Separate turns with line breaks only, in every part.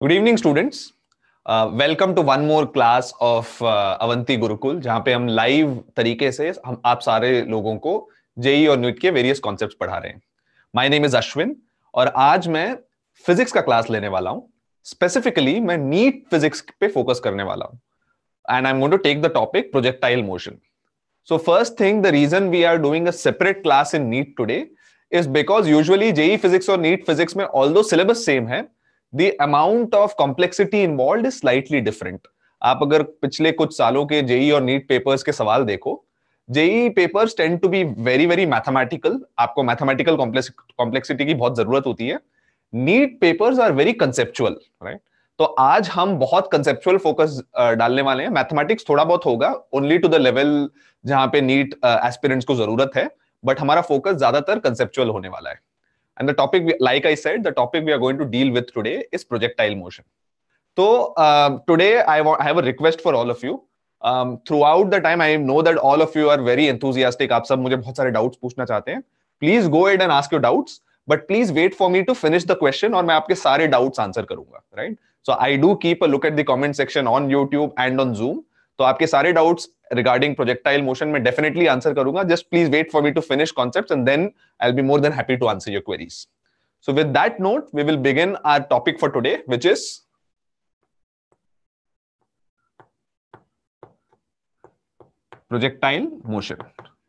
Good evening, students. Welcome to one more class of Avanti Gurukul, जहां पे हम लाइव तरीके से हम आप सारे लोगों को जेई और नीट के वेरियस कॉन्सेप्ट्स पढ़ा रहे हैं. माय नेम इज अश्विन और आज मैं फिजिक्स का क्लास लेने वाला हूं. स्पेसिफिकली मैं नीट फिजिक्स पे फोकस करने वाला हूं and I am going to take the topic projectile motion. So first thing, the reason we are doing a separate class in NEET today is because usually JEE Physics or NEET Physics में although syllabus same है, the amount of complexity involved is slightly different. आप अगर पिछले कुछ सालों के JEE और NEET papers के सवाल देखो, JEE papers tend to be very very mathematical. आपको mathematical complexity की बहुत जरूरत होती है. NEET papers are very conceptual, right? तो आज हम बहुत कंसेप्चुअल फोकस डालने वाले हैं. मैथमेटिक्स थोड़ा बहुत होगा, ओनली टू द लेवल जहां पे नीट एस्पिरेंट्स को जरूरत है, बट हमारा फोकस ज्यादातर कंसेप्चुअल होने वाला है. And the topic, like I said, the topic we are going to deal with today is projectile motion. तो today I have a request for all of you. Throughout the time I know that all of you are very enthusiastic. आप सब मुझे बहुत सारे doubts पूछना चाहते हैं. Please go ahead and ask your doubts, but please wait for me to finish the question और मैं आपके सारे डाउट्स आंसर करूंगा, right? So I do keep a look at the comment section on YouTube and on Zoom. तो आपके सारे doubts regarding projectile motion में definitely answer करूंगा. Just please wait for me to finish concepts and then I'll be more than happy to answer your queries. So with that note, we will begin our topic for today, which is projectile motion.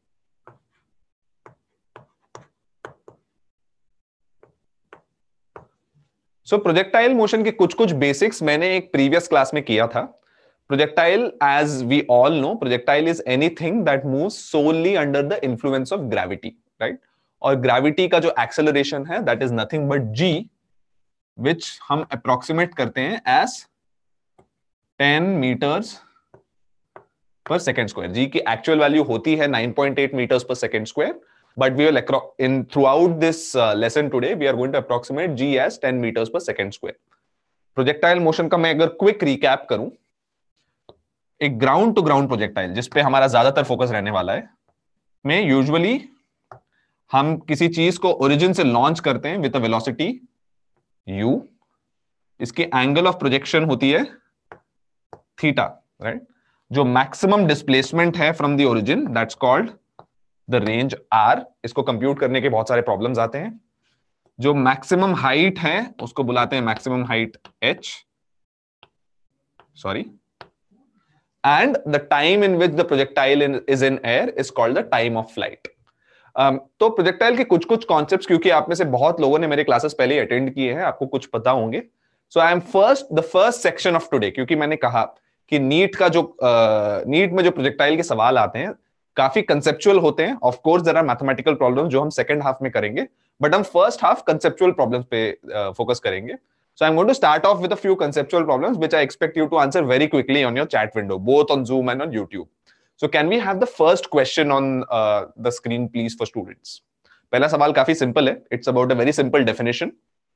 So projectile motion के कुछ कुछ basics मैंने एक previous class में किया था. Projectile, as we all know, projectile is anything that moves solely under the influence of gravity, right? और gravity का जो एक्सेलरेशन है that is nothing but G, which हम अप्रोक्सीमेट करते हैं as 10 meters per second square. G की actual value होती है 9.8 meters per second square. But we will throughout this lesson today, we are going to approximate g as 10 meters per second square. Projectile motion का मैं अगर quick recap करूं, एक ground to ground projectile जिसपे हमारा ज्यादातर फोकस रहने वाला है, में यूजुअली हम किसी चीज को ओरिजिन से लॉन्च करते हैं विद अ वेलोसिटी u. इसकी एंगल ऑफ प्रोजेक्शन होती है थीटा, राइट? जो मैक्सिमम डिस्प्लेसमेंट है from the origin, that's called the range R. इसको कंप्यूट करने के बहुत सारे प्रॉब्लम्स आते हैं. जो मैक्सिमम हाइट है उसको बुलाते हैं maximum height h, sorry, and the time in which the projectile is in air is called the time of flight. तो प्रोजेक्टाइल के कुछ कुछ कॉन्सेप्ट्स, क्योंकि आप में से बहुत लोगों ने मेरे क्लासेस पहले अटेंड किए हैं, आपको कुछ पता होंगे. So I am the first section of today, क्योंकि मैंने कहा कि नीट में जो प्रोजेक्टाइल के सवाल आते हैं काफी कंसेप्चुअल होते हैं. Of course there are mathematical problems जो हम सेकंड हाफ में करेंगे, बट हम फर्स्ट हाफ कंसेप्चुअल प्रॉब्लम्स पे फोकस करेंगे. So I am going to start off with a few conceptual problems which I expect you to answer very quickly on your chat window, both on Zoom and on YouTube. So can we have the first question on the screen please for students? पहला सवाल काफी simple है. It's about a very simple definition.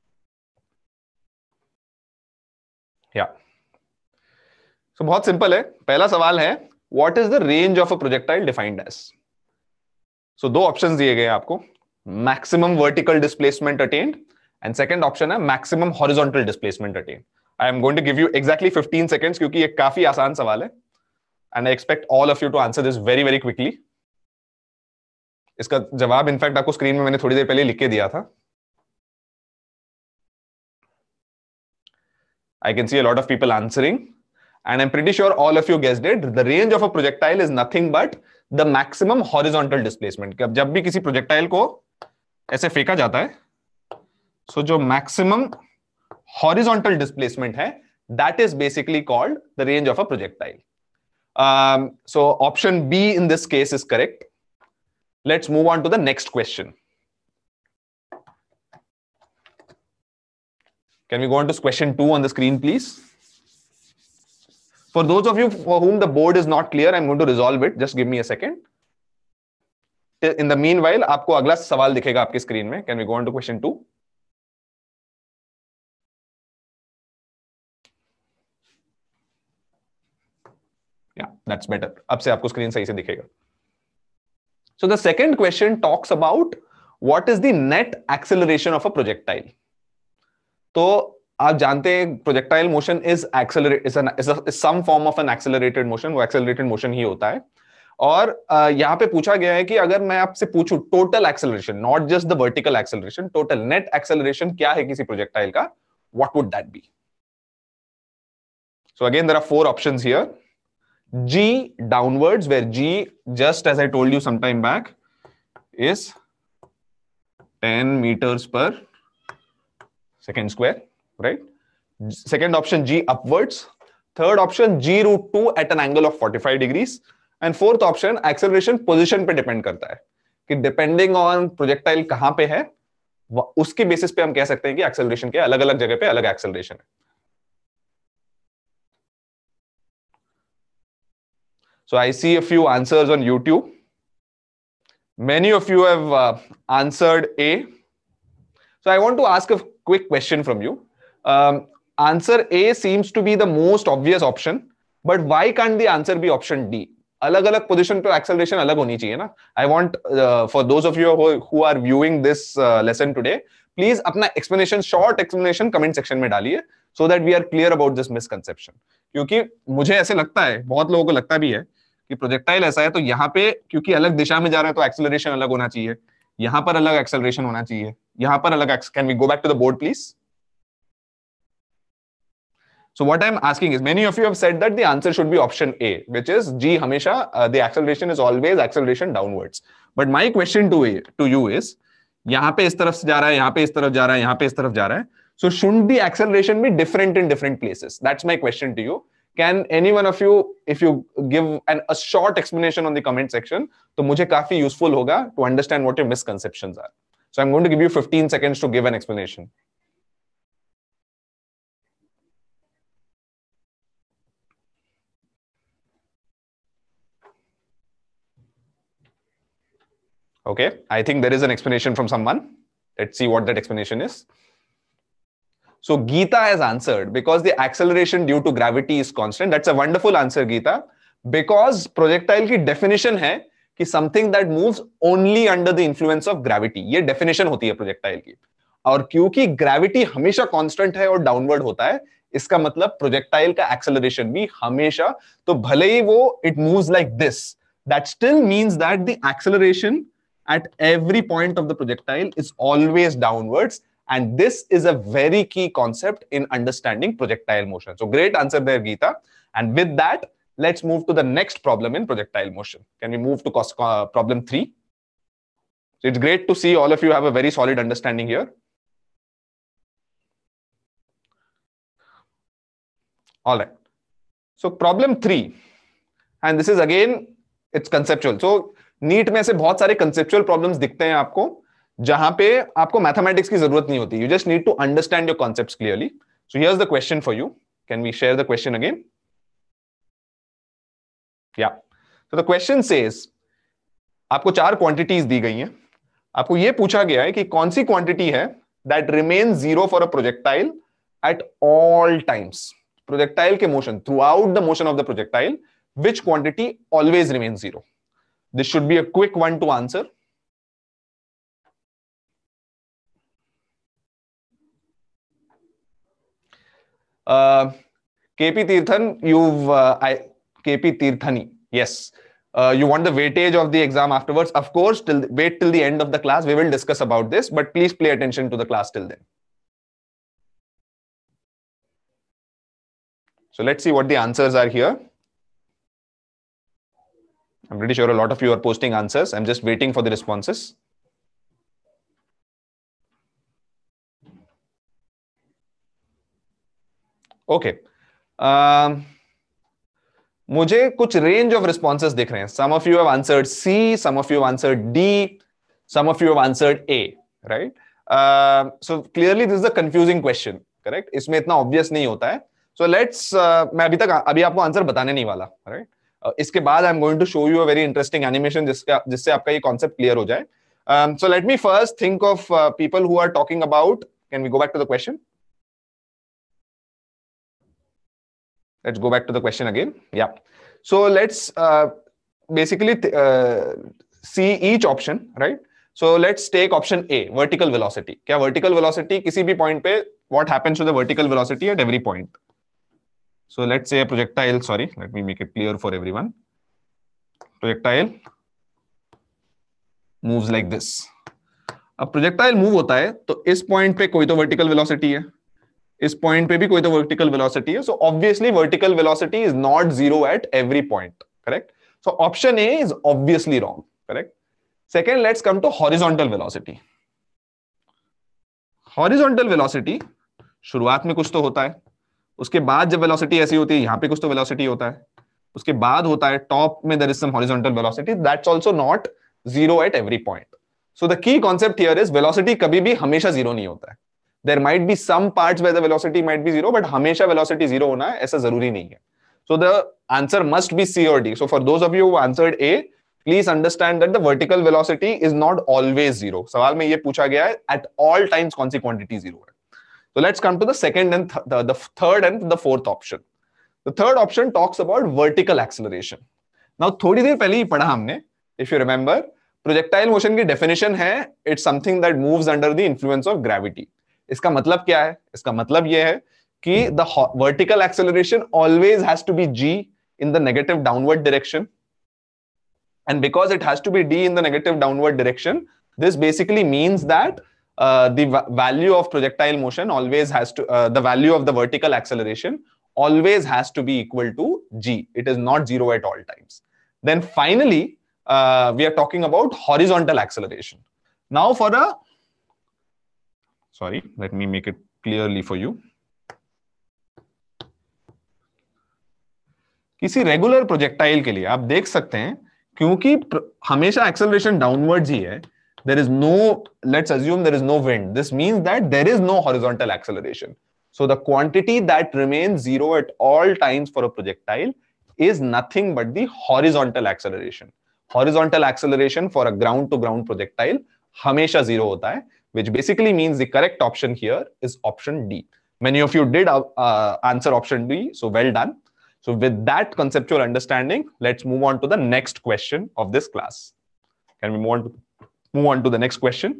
या so बहुत simple है. पहला सवाल है, what is the range of a projectile defined as? So दो ऑप्शंस दिए गए आपको, maximum vertical displacement attained and second option है maximum horizontal displacement attained. I am going to give you exactly 15 seconds क्योंकि ये काफी आसान सवाल है and I expect all of you to answer this very very quickly. इसका जवाब in fact आपको स्क्रीन में मैंने थोड़ी देर पहले लिख के दिया था. I can see a lot of people answering. And I'm pretty sure all of you guessed it. The range of a projectile is nothing but the maximum horizontal displacement. जब भी किसी प्रोजेक्टाइल को ऐसे फेंका जाता है, so जो maximum horizontal displacement है, that is basically called the range of a projectile. So option B in this case is correct. Let's move on to the next question. Can we go on to question 2 on the screen, please? For those of you for whom the board is not clear, I'm going to resolve it. Just give me a second. In the meanwhile, आपको अगला सवाल दिखेगा आपकी screen में. Can we go on to question 2? Yeah, that's better. अब से आपको screen सही से दिखेगा. So the second question talks about what is the net acceleration of a projectile. तो आप जानते हैं projectile motion is some form of an accelerated motion, वो एक्सेलरेटेड मोशन ही होता है। और यहां पे पूछा गया है कि अगर मैं आपसे पूछूं total acceleration, not just the vertical acceleration, total net acceleration क्या है किसी प्रोजेक्टाइल का, what would that be? So again there are 4 options here. G downwards, where G, just as I told you some time back, is 10 meters per second square, right? Second option, G upwards. Third option, G root 2 at an angle of 45 degrees. And fourth option, acceleration position पे depend करता है कि depending on projectile कहां पे है, उसके basis पे हम कह सकते हैं कि acceleration के अलग अलग जगह पे अलग acceleration है। So I see a few answers on YouTube. Many of you have answered A. So I want to ask a quick question from you. Answer A seems to be the most obvious option, but why can't the answer be option D? अलग अलग position पे acceleration अलग होनी चाहिए ना। I want for those of you who are viewing this lesson today, please अपना explanation, short explanation comment section में डालिए, so that we are clear about this misconception. क्योंकि मुझे ऐसे लगता है, बहुत लोगों को लगता भी है कि प्रोजेक्टाइल ऐसा है तो यहाँ पे क्योंकि अलग दिशा में जा रहे हैं तो एक्सेलरेशन अलग होना चाहिए, यहाँ पर अलग एक्सेलरेशन होना चाहिए, यहाँ पर अलग। Can we go back to the board please? So what I'm asking is, many of you have said that the answer should be option A, which is G हमेशा the acceleration is always acceleration downwards. But my question to you is, यहाँ पे इस तरफ से जा रहा है, यहाँ पे इस तरफ जा रहा है, यहाँ पे इस तरफ जा रहा है, so shouldn't the acceleration be different in different places? That's my question to you. Can any one of you, if you give a short explanation on the comment section, तो मुझे काफी useful होगा to understand what your misconceptions are. So I'm going to give you 15 seconds to give an explanation. Okay, I think there is an explanation from someone. Let's see what that explanation is. So Geeta has answered, because the acceleration due to gravity is constant. That's a wonderful answer, Geeta. Because projectile की definition है कि something that moves only under the influence of gravity. ये definition होती है projectile की. और क्योंकि gravity हमेशा constant है और downward होता है, इसका मतलब projectile का acceleration भी हमेशा, तो भले ही वो it moves like this, that still means that the acceleration at every point of the projectile is always downwards. And this is a very key concept in understanding projectile motion. So great answer there, Geeta. And with that, let's move to the next problem in projectile motion. Can we move to problem 3? So it's great to see all of you have a very solid understanding here. All right. So problem 3. And this is again, it's conceptual. So NEET में से बहुत सारे conceptual problems दिखते हैं आपको, जहां पे आपको मैथमेटिक्स की जरूरत नहीं होती. You just need to understand your concepts clearly. So here's the question for you. Can we share the question again? Yeah. So the question says, आपको 4 quantities दी गई हैं. आपको ये पूछा गया है कि कौन सी quantity है that remains zero for a projectile at all times. Projectile के motion, throughout the motion of the projectile, which quantity always remains zero? This should be a quick one to answer. KP Tirthan, KP Tirthani, yes. You want the weightage of the exam afterwards? Of course, wait till the end of the class. We will discuss about this, but please pay attention to the class till then. So let's see what the answers are here. I'm pretty sure a lot of you are posting answers. I'm just waiting for the responses. Okay. मुझे कुछ range of responses दिख रहे हैं. Some of you have answered C, some of you have answered D, some of you have answered A, right? So clearly this is a confusing question, correct? इसमें इतना obvious नहीं होता है. So let's, मैं अभी आपको आंसर बताने नहीं वाला, right? इसके बाद I'm going to show you a very interesting animation जिससे आपका ये concept clear हो जाए. So let me first think of people who are talking about. Can we go back to the question? Let's go back to the question again. Yeah. So let's basically see each option, right? So let's take option A, vertical velocity. क्या vertical velocity किसी भी point पे what happens to the vertical velocity at every point. So let's say a projectile, sorry, let me make it clear for everyone. Projectile moves like this. अब projectile move होता है तो इस point पे कोई तो वर्टिकल वेलोसिटी है, इस पॉइंट पे भी कोई तो वर्टिकल वेलोसिटी है. So obviously vertical velocity is not zero at every point. Correct. So option A is obviously wrong. Correct. Second, let's come to horizontal velocity. Horizontal velocity शुरुआत में कुछ तो होता है, उसके बाद जब वेलोसिटी ऐसी होती है, यहां पे कुछ तो वेलोसिटी होता है, उसके बाद होता है टॉप में there is some horizontal velocity. That's also not zero at every point. So the key concept here is velocity कभी भी हमेशा जीरो नहीं होता है. There might be some parts where the velocity might be zero, but हमेशा velocity zero होना है ऐसा जरूरी नहीं है. So the answer must be C और D. So for those of you who answered A, please understand that the vertical velocity is not always zero. सवाल में ये पूछा गया है एट ऑल टाइम्स कौन सी क्वांटिटी जीरो है. So let's come to the second and the third and the fourth option. The third option talks about vertical acceleration. Now थोड़ी देर पहले ही पढ़ा हमने, if you remember, projectile motion की definition है it's something that moves under the influence of gravity. इसका मतलब क्या है? इसका मतलब ये है कि the vertical acceleration always has to be g in the negative downward direction, and because it has to be d in the negative downward direction, this basically means that the value of projectile motion always has to, the value of the vertical acceleration always has to be equal to g. It is not zero at all times. Then finally, we are talking about horizontal acceleration. Now for a, sorry, let me make it clearly for you. किसी regular projectile के लिए आप देख सकते हैं, क्योंकि हमेशा acceleration downwards ही है, there is no, let's assume there is no wind. This means that there is no horizontal acceleration. So the quantity that remains zero at all times for a projectile is nothing but the horizontal acceleration. Horizontal acceleration for a ground to ground projectile hamesha zero hota hai, which basically means the correct option here is option D. Many of you did answer option D, so well done. So with that conceptual understanding, let's move on to the next question of this class. Can we move on to the next question?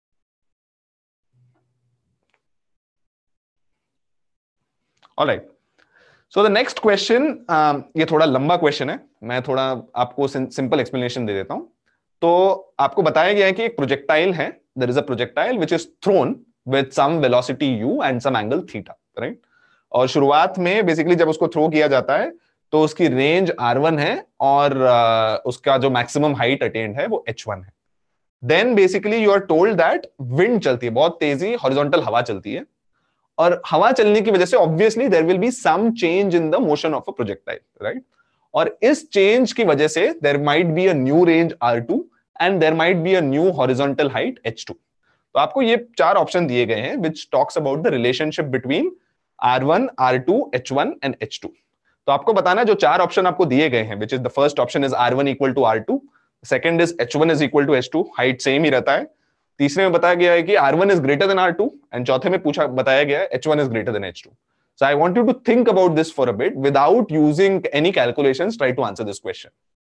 All right. So the next question, ये थोड़ा लंबा question है, मैं थोड़ा आपको simple explanation दे देता हूं. तो आपको बताया गया है कि एक प्रोजेक्टाइल है, there is a projectile which is thrown with some velocity u and some angle theta, right? और शुरुआत में बेसिकली जब उसको थ्रो किया जाता है तो उसकी रेंज r1 है और उसका जो मैक्सिमम हाइट अटेन्ड है वो h1 है. Then basically you are told that wind चलती है, बहुत तेजी हॉरिजॉन्टल हवा चलती है, और हवा चलने की वजह से obviously there will be some change in the motion of a projectile, right? और इस change की वजह से there might be a new range r2 and there might be a new horizontal height h2. तो आपको ये चार ऑप्शन दिए गए हैं which talks about the relationship between r1, r2, h1 and h2. तो आपको बताना है जो चार ऑप्शन आपको दिए गए हैं, which is the first option is r1 equal to r2, second is h1 is equal to h2, height same ही रहता है. तीसरे में बताया गया है कि r1 is greater then r2, and चौथे में बताया गया है h1 is greater than h2. So I want you to think about this for a bit without using any calculations. Try to answer this question.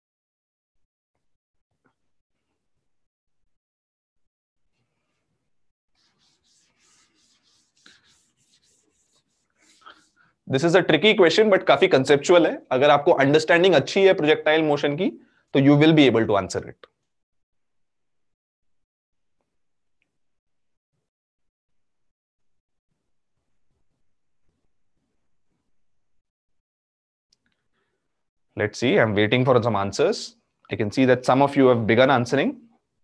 This is a tricky question but काफी conceptual है. अगर आपको understanding अच्छी है projectile motion की तो you will be able to answer it. Let's see, I'm waiting for some answers. I can see that some of you have begun answering.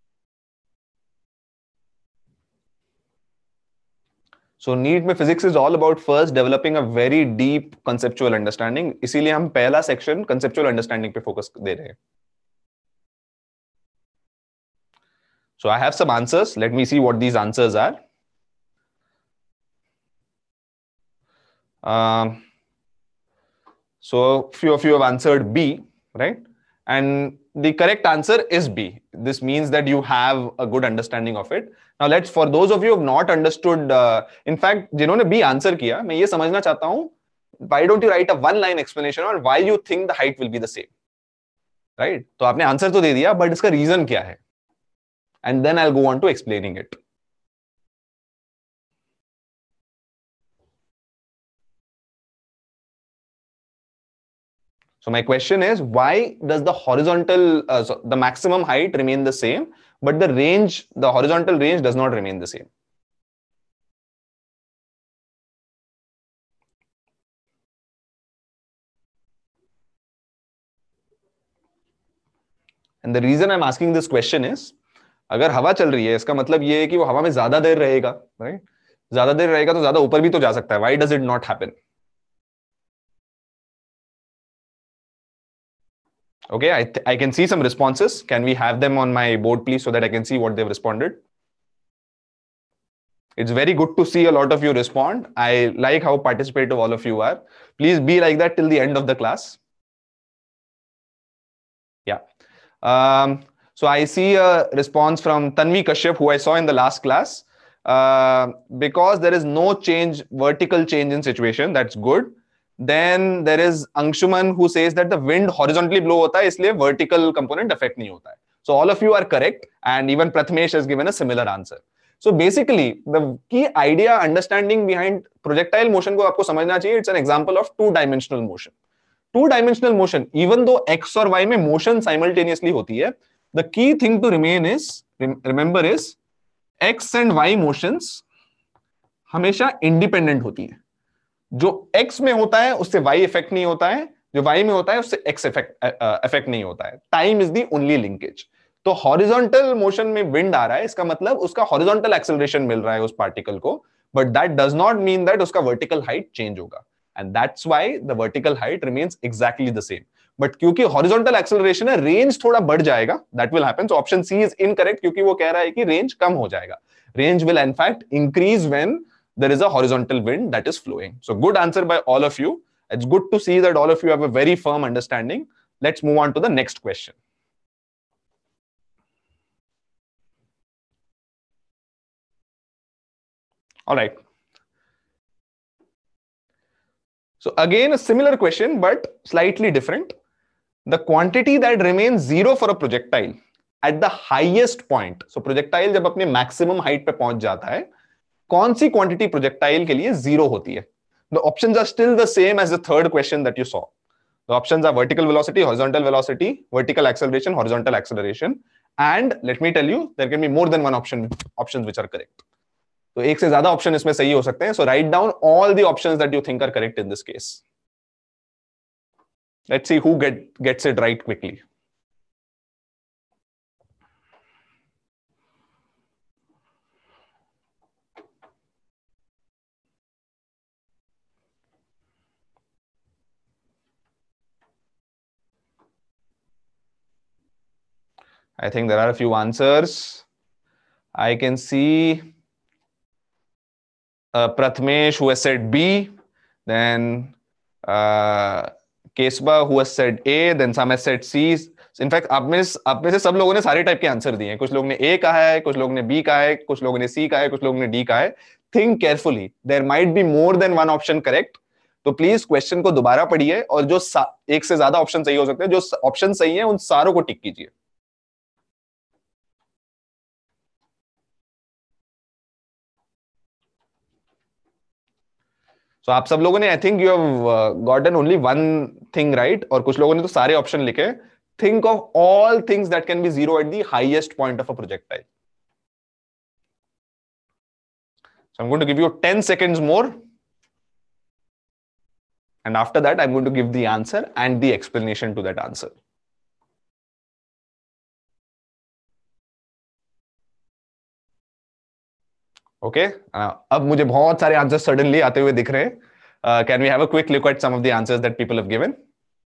So NEET में physics is all about first developing a very deep conceptual understanding. इसीलिए हम पहला section conceptual understanding पे focus दे रहे हैं. So I have some answers. Let me see what these answers are. So few of you have answered B, right? And the correct answer is B. This means that you have a good understanding of it. Now let's, for those of you who have not understood, in fact, जिन्होंने B answer किया, मैं ये समझना चाहता हूँ, why don't you write a one-line explanation on why you think the height will be the same, right? तो आपने answer तो दे दिया, but इसका रीजन क्या है? And then I'll go on to explaining it. So my question is, why does the horizontal, so the maximum height remain the same, but the range, the horizontal range does not remain the same? And the reason I'm asking this question is, अगर हवा चल रही है इसका मतलब ये है कि वो हवा में ज्यादा देर रहेगा, राइट? ज्यादा देर रहेगा तो ज्यादा ऊपर भी तो जा सकता है. Why does it not happen? Okay, I can see some responses. Can we have them on my board, please, so that I can see what they've responded? It's very good to see a lot of you respond. I like how participative all of you are. Please be like that till the end of the class. Yeah. So I see a response from Tanvi Kashyap, who I saw in the last class. Because there is no change, vertical change in situation, that's good. Then there is Anshuman who says that the wind horizontally blow hota hai, isliye vertical component affect nahi hota hai. So all of you are correct, and even Prathamesh has given a similar answer. So basically, the key idea, understanding behind projectile motion को आपको समझना चाहिए. It's an example of two-dimensional motion. Two-dimensional motion, even though x और y में motion simultaneously होती है, the key thing to remember is x and y motions हमेशा independent होती है. जो x में होता है उससे y इफेक्ट नहीं होता है, जो y में होता है उससे x इफेक्ट नहीं होता है. Time is the only linkage. तो हॉरिजॉन्टल मोशन में विंड आ रहा है, इसका मतलब उसका हॉरिजॉन्टल एक्सेलरेशन मिल रहा है उस पार्टिकल को, but that does not mean that उसका वर्टिकल हाइट चेंज होगा, and that's why the vertical height remains exactly the same. But क्योंकि हॉरिजॉन्टल एक्सेलरेशन है, रेंज थोड़ा बढ़ जाएगा, that will happen. So option C is incorrect, क्योंकि वो कह रहा है कि रेंज कम हो जाएगा. Range will in fact increase when there is a horizontal wind that is flowing. So good answer by all of you. It's good to see that all of you have a very firm understanding. Let's move on to the next question. All right. So again, a similar question, but slightly different. The quantity that remains zero for a projectile at the highest point. So projectile जब अपने maximum height पे पहुंच जाता है, कौन सी quantity projectile के लिए जीरो होती है? The options are still the same as the third question that you saw. The options are vertical velocity, horizontal velocity, vertical acceleration, horizontal acceleration, and let me tell you, there can be more than one options which are correct. तो एक से ज्यादा option इसमें सही हो सकते हैं. So write down all the options that you think are correct in this case. Let's see who gets it right quickly. I think there are a few answers. I can see Prathamesh who has said B, then Kesba who has said A, then some has said C. In fact, आप में से सब लोगों ने सारे type के answer दिए हैं. कुछ लोग ने A कहा है, कुछ लोग ने B कहा है, कुछ लोगों ने C कहा है, कुछ लोगों ने D कहा है. Think carefully. There might be more than one option correct. तो प्लीज क्वेश्चन को दोबारा पढ़िए और जो एक से ज्यादा ऑप्शन सही हो सकते हैं, जो ऑप्शन सही है उन सारों को टिक कीजिए. So आप सब लोगों ने I think you have gotten only one thing right, और कुछ लोगों ने तो सारे ऑप्शन लिखे. Think of all things that can be zero at the highest point of a projectile. So I'm going to give you 10 seconds more, and after that I'm going to give the answer and the explanation to that answer. Okay, अब मुझे बहुत सारे answer suddenly आते हुए दिख रहे हैं. Can we have a quick look at some of the answers that people have given?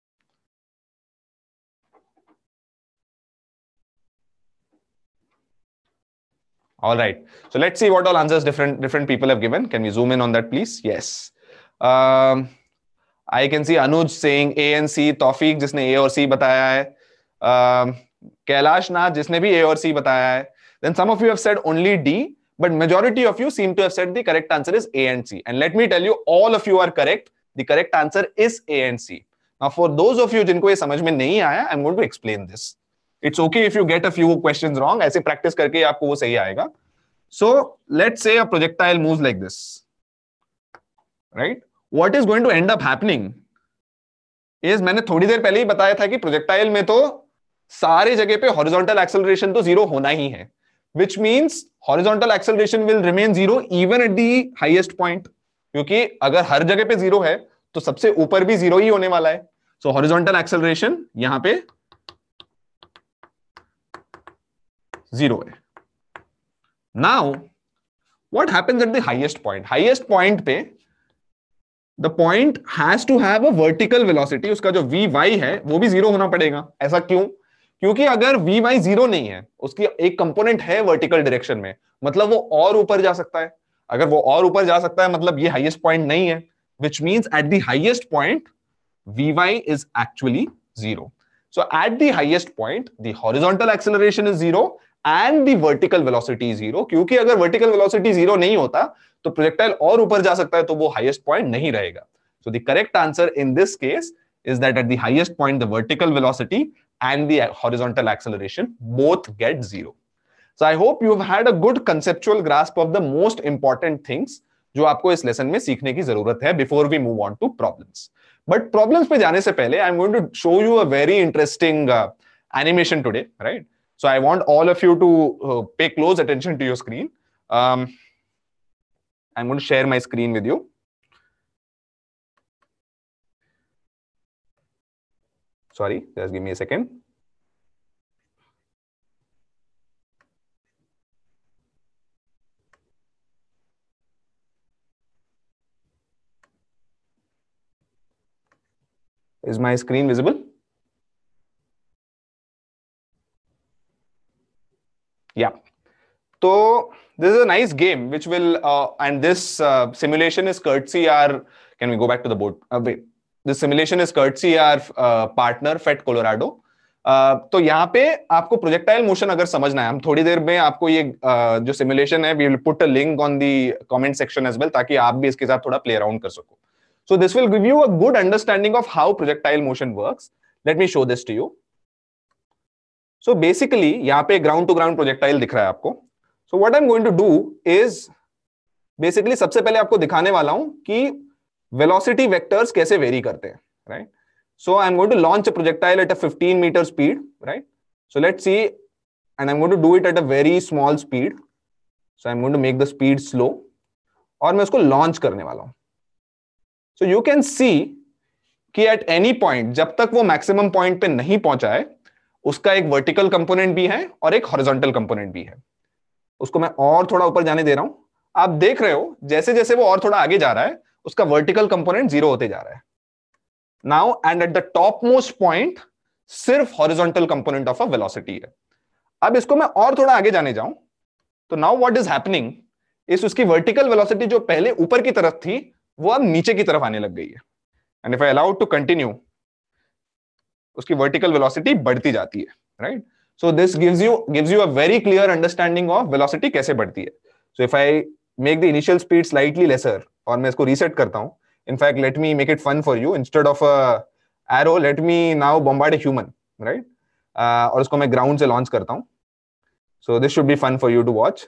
All right. So let's see what all answers different people have given. Can we zoom in on that, please? Yes. I can see Anuj saying A and C. Tawfiq जिसने A और C बताया है. कैलाश नाथ जिसने भी A और C बताया है. Then some of you have said only D, but majority of you seem to have said the correct answer is A and C. And let me tell you, all of you are correct. The correct answer is A and C. Now, for those of you जिनको ये समझ में नहीं आया, I'm going to explain this. It's okay if you get a few questions wrong. ऐसे practice करके आपको वो सही आएगा. So let's say a projectile moves like this, right? What is going to end up happening इस मैंने थोड़ी देर पहले ही बताया था कि प्रोजेक्टाइल में तो सारे जगह पे हॉरिजॉन्टल एक्सेलरेशन तो जीरो होना ही है, which means horizontal acceleration will remain zero even at the highest point, क्योंकि अगर हर जगह पे जीरो है तो सबसे ऊपर भी जीरो ही होने वाला है। सो हॉरिजॉन्टल एक्सेलरेशन यहां पे जीरो है। Now what happens at the highest point? Highest point पे the point has to have a vertical velocity, उसका जो वी वाई है वो भी जीरो होना पड़ेगा। ऐसा क्यों? क्योंकि अगर वी वाई जीरो नहीं है, उसकी एक कंपोनेंट है वर्टिकल डायरेक्शन में, मतलब वो और ऊपर जा सकता है। अगर वो और ऊपर जा सकता है मतलब ये हाईएस्ट पॉइंट नहीं है, which means at the highest point Vy is actually zero. So at the highest point, the horizontal acceleration is zero and the vertical velocity is zero. क्योंकि अगर vertical velocity zero नहीं होता तो projectile और ऊपर जा सकता है, तो वो highest point नहीं रहेगा. So the correct answer in this case is that at the highest point, the vertical velocity and the horizontal acceleration both get zero. So I hope you've had a good conceptual grasp of the most important things जो आपको इस lesson में सीखने की जरूरत है before we move on to problems. But problems पे जाने से पहले I am going to show you a very interesting animation today, right? So I want all of you to pay close attention to your screen. I am going to share my screen with you. Sorry, just give me a second. Is my screen visible? Yeah. So this is a nice game which will and this simulation is courtesy our, can we go back to the board? Wait. This simulation is courtesy our partner FET Colorado. तो यहाँ पे आपको projectile motion अगर समझना है, हम थोड़ी देर में आपको ये जो सिमुलेशन है, we will put a link on the comment section as well, ताकि आप भी इसके साथ थोड़ा प्ले अराउंड कर सको. So this will give you a good understanding of how projectile motion works. Let me show this to you. So basically यहाँ पे ग्राउंड टू ग्राउंड प्रोजेक्टाइल दिख रहा है आपको. So what I am going to do is basically सबसे पहले आपको दिखाने वाला हूं कि वेलोसिटी वेक्टर्स कैसे वेरी करते हैं, right? So I'm going to launch a projectile at a 15 meter speed, right? So let's see, and I'm going to do it at a very small speed. So I'm going to make the speed slow, और मैं उसको launch करने वाला हूं. So you can see कि at any point, जब तक वो maximum point पे नहीं पहुंचा है, उसका एक vertical component भी है और एक horizontal component भी है. उसको मैं और थोड़ा ऊपर जाने दे रहा हूं. आप देख रहे हो जैसे जैसे वो और थोड़ा आगे जा रहा है, उसका vertical component जीरो होते जा रहा है. Now, and at the topmost point, सिर्फ horizontal component of a velocity है. अब इसको मैं और थोड़ा आगे जाने जाऊं, तो now what is happening is उसकी vertical velocity जो पहले ऊपर की तरफ थी, वो अब नीचे की तरफ आने लग गई है. And if I allow it to continue, उसकी vertical velocity बढ़ती जाती है, right? So this gives you a very clear understanding of velocity कैसे बढ़ती है. So if I make the initial speed slightly lesser, और मैं इसको reset करता हूं. In fact, let me make it fun for you. Instead of a arrow, let me now bombard a human, right? और उसको मैं ground से launch करता हूं. So this should be fun for you to watch.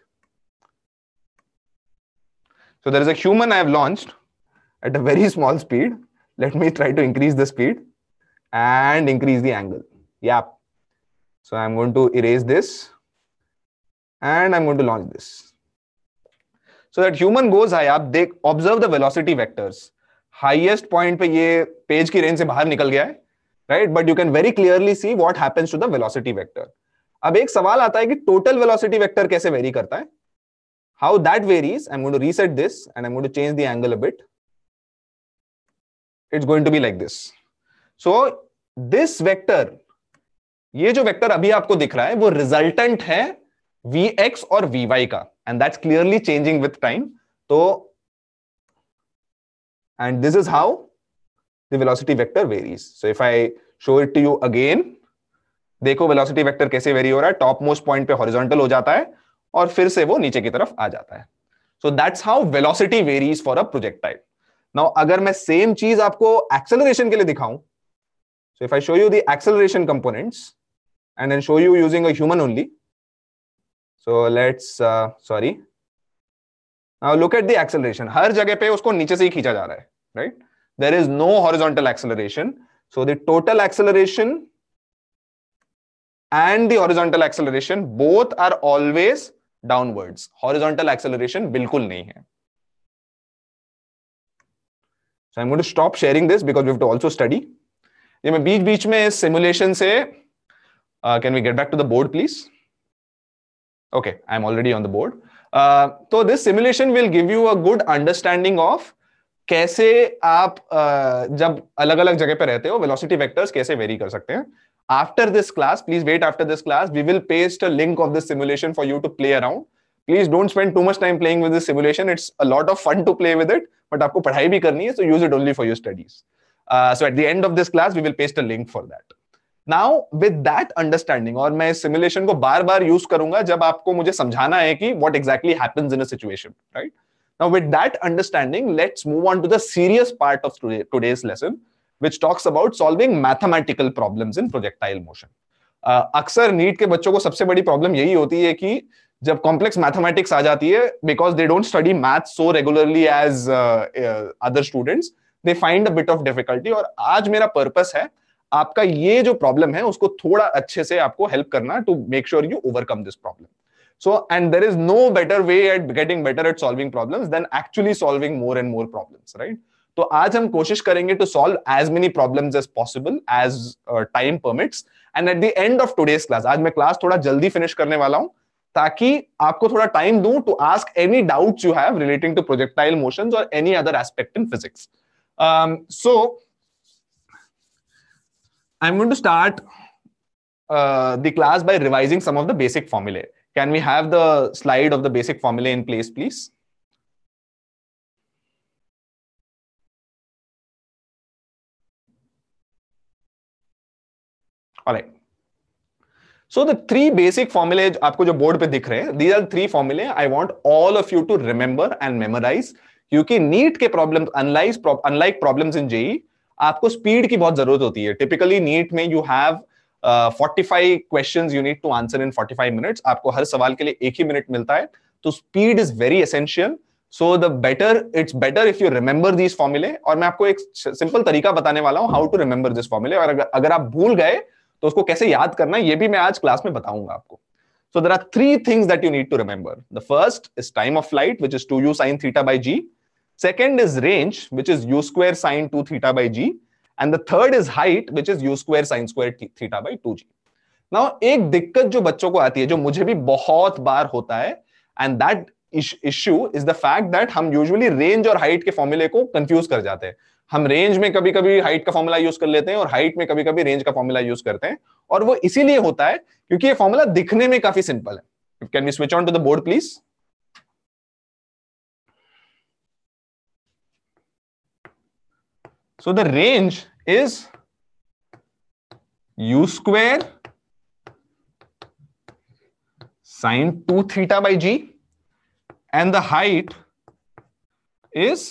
So there is a human I have launched at a very small speed. Let me try to increase the speed and increase the angle. Yeah. So I'm going to erase this and I'm going to launch this. So that human goes high up. They observe the velocity vectors. Highest point पे ये page की range से बाहर निकल गया है, right? But you can very clearly see what happens to the velocity vector. अब एक सवाल आता है कि टोटल वेलोसिटी वेक्टर कैसे वेरी करता है, how that varies. I am going to reset this and I am going to change the angle a bit. It's going to be like this. So this vector, ये जो vector अभी आपको दिख रहा है, वो रिजल्टेंट है Vx और Vy का, and that's clearly changing with time. तो and this is how the velocity vector varies. So if I show it to you again, देखो velocity vector कैसे वेरी हो रहा है. टॉप मोस्ट पॉइंट पे हॉरिजॉन्टल हो जाता है और फिर से वो नीचे की तरफ आ जाता है. So that's how velocity varies for a projectile. Now अगर मैं सेम चीज आपको acceleration के लिए दिखाऊं, so if I show you the acceleration components and then show you using a human only, so let's sorry. Now look at the acceleration. हर जगह पे उसको नीचे से ही खींचा जा रहा है, right? There is no horizontal acceleration. So the total acceleration and the horizontal acceleration both are always downwards. Horizontal acceleration बिल्कुल नहीं है. So I'm going to stop sharing this because we have to also study. ये मैं बीच में simulation से can we get back to the board please? Okay, I'm already on the board. So this simulation will give you a good understanding of कैसे आप जब अलग-अलग जगह पे रहते हो velocity vectors कैसे vary कर सकते हैं. After this class, please wait after this class. We will paste a link of this simulation for you to play around. Please don't spend too much time playing with this simulation. It's a lot of fun to play with it, but आपको पढ़ाई भी करनी है, so use it only for your studies. So at the end of this class, we will paste a link for that. Now, with that understanding, और मैं इस simulation को बार-बार use करूंगा जब आपको मुझे समझाना है कि what exactly happens in a situation, right? Now, with that understanding, let's move on to the serious part of today's lesson, which talks about solving mathematical problems in projectile motion. अक्सर NEET के बच्चों को सबसे बड़ी problem यही होती है कि जब कॉम्प्लेक्स मैथमेटिक्स आ जाती है, because they don't study math so regularly as other students, they find a bit of difficulty. और आज मेरा पर्पस है आपका ये जो प्रॉब्लम है उसको थोड़ा अच्छे से आपको हेल्प करना to make sure you overcome this problem. So, and there is no better way at getting better at solving problems than actually solving more and more problems, right? तो आज हम कोशिश करेंगे to solve as many problems as possible as time permits. And at the end of today's class, आज मैं class थोड़ा जल्दी finish करने वाला हूं ताकि आपको थोड़ा टाइम दूं to ask any doubts you have relating to projectile motions or any other aspect in physics. So, I'm going to start the class by revising some of the basic formulae. Can we have the slide of the basic formula in place, please? All right. So the three basic formulae आपको जो board पे दिख रहे हैं, these are three formulae I want all of you to remember and memorize. क्योंकि NEET के problem unlike problems in JEE, आपको speed की बहुत जरूरत होती है. टिपिकली नीट में you have 45 questions you need to answer in 45 minutes. आपको हर सवाल के लिए एक ही मिनट मिलता है, तो speed is very essential. So the better it's better if you remember these formulae. और मैं आपको एक सिंपल तरीका बताने वाला हूं हाउ टू रिमेंबर दिस फॉर्मूले. और अगर आप भूल गए तो उसको कैसे याद करना है ये भी मैं आज क्लास में बताऊंगा आपको. So there are three things that you need to remember. The first is time of flight, which is 2u sin theta by g. Second is range, which is u square sin 2 theta by g. And the third is height, which is u square sin square theta by 2g. Now, एक दिक्कत जो बच्चों को आती है, जो मुझे भी बहुत बार होता है, and that issue is the fact that हम usually range और height के फॉर्मूले को कंफ्यूज कर जाते हैं. हम रेंज में कभी कभी हाइट का फॉर्मूला यूज कर लेते हैं और हाइट में कभी कभी रेंज का फॉर्मूला यूज करते हैं. और वो इसीलिए होता है क्योंकि ये फॉर्मूला दिखने में काफी सिंपल है. Can we switch on to the board please? So the range is u square sin 2 theta by g and the height is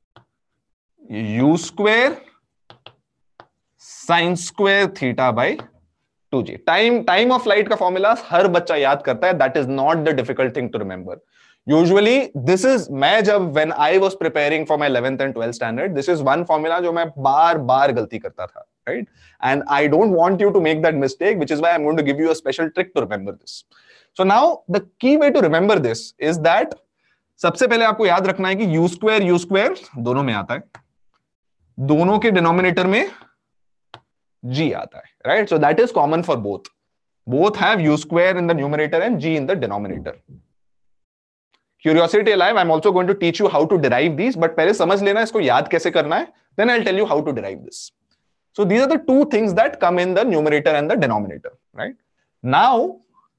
u square sin square theta by 2g. Time of flight का formula हर बच्चा याद करता है. That is not the difficult thing to remember. Usually this is मैं जब when I was preparing for my 11th and 12th standard, this is one formula जो मैं बार बार गलती करता था, right? And I don't want you to make that mistake, which is why I'm going to give you a special trick to remember this. So now the key way to remember this is that सबसे पहले आपको याद रखना है कि u square दोनों में आता है, दोनों के डिनोमिनेटर में g आता है, right? So that is common for both. Both have u square in the numerator and g in the denominator. Curiosity alive, I'm also going to teach you how to derive these, but पहले समझ लेना इसको याद कैसे करना है, then I'll tell you how to derive this. So these are the two things that come in the numerator and the denominator, right? Now,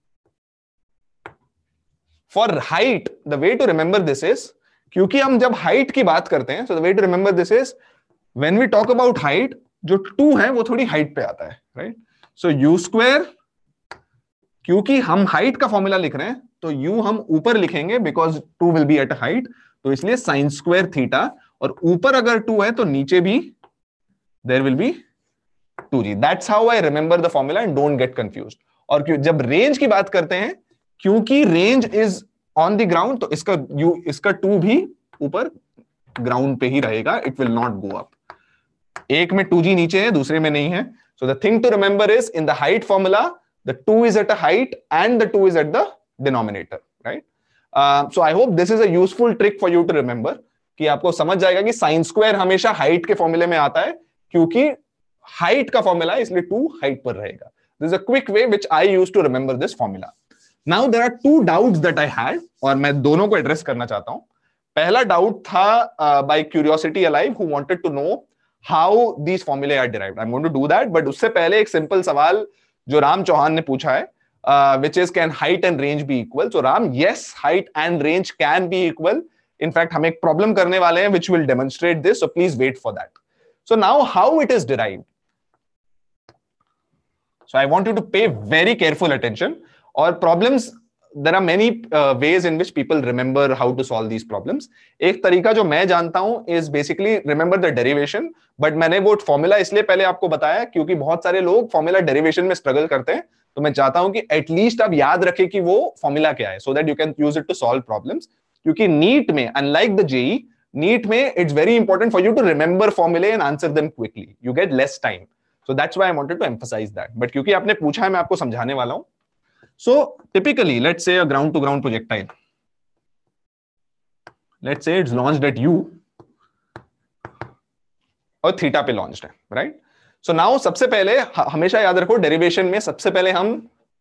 for height, the way to remember this is, क्योंकि हम जब height की बात करते हैं, so the way to remember this is, when we talk about height, जो 2 है वो थोड़ी height पे आता है, right? So u square, क्योंकि हम height का फॉर्मूला लिख रहे हैं, तो u हम ऊपर लिखेंगे because 2 will be at a height, तो इसलिए sin square theta, और ऊपर अगर 2 है तो नीचे भी there will be 2g. That's how I remember the formula and don't get confused. और जब range की बात करते हैं, क्योंकि range is on the ground, तो इसका 2 भी ऊपर ground पे ही रहेगा, it will not go up. एक में 2g नीचे है, दूसरे में नहीं है. So the thing to remember is in the height formula, the 2 is at a height and the 2 is at the denominator, right? So I hope this is a useful trick for you to remember कि आपको समझ जाएगा कि sin square हमेशा height के फॉर्मूले में आता है, क्योंकि height का फॉर्मूला है, इसलिए 2 height पर रहेगा. This is a quick way which I use to remember this formula. Now there are two doubts that I had, और मैं दोनों को एड्रेस करना चाहता हूं. पहला डाउट था by curiosity alive who wanted to know how these formulae are derived. I'm going to do that, but उससे पहले एक सिंपल सवाल जो राम चौहान ने पूछा है, which is can height and range be equal? So Ram, yes, height and range can be equal. In fact, हम एक problem करने वाले हैं which will demonstrate this. So please wait for that. So now how it is derived? So I want you to pay very careful attention. Or problems, there are many ways in which people remember how to solve these problems. एक तरीका जो मैं जानता हूं is basically remember the derivation, but मैंने वो formula इसलिए पहले आपको बताया क्योंकि बहुत सारे लोग फॉर्मूला डेरिवेशन में स्ट्रगल करते हैं, तो मैं चाहता हूं कि एटलीस्ट आप याद रखें कि वो फॉर्मूला क्या है, so that you can use it to solve problems. क्योंकि नीट में unlike the JEE, नीट में it's very important for you to remember formulae and answer them quickly. You get less time. So that's why I wanted to emphasize that. But क्योंकि आपने पूछा है, मैं आपको समझाने वाला हूं. So typically, let's say a ground to ground projectile. Let's say it's launched at U और थीटा पे launched है, right? So now सबसे पहले हमेशा याद रखो डेरिवेशन में सबसे पहले हम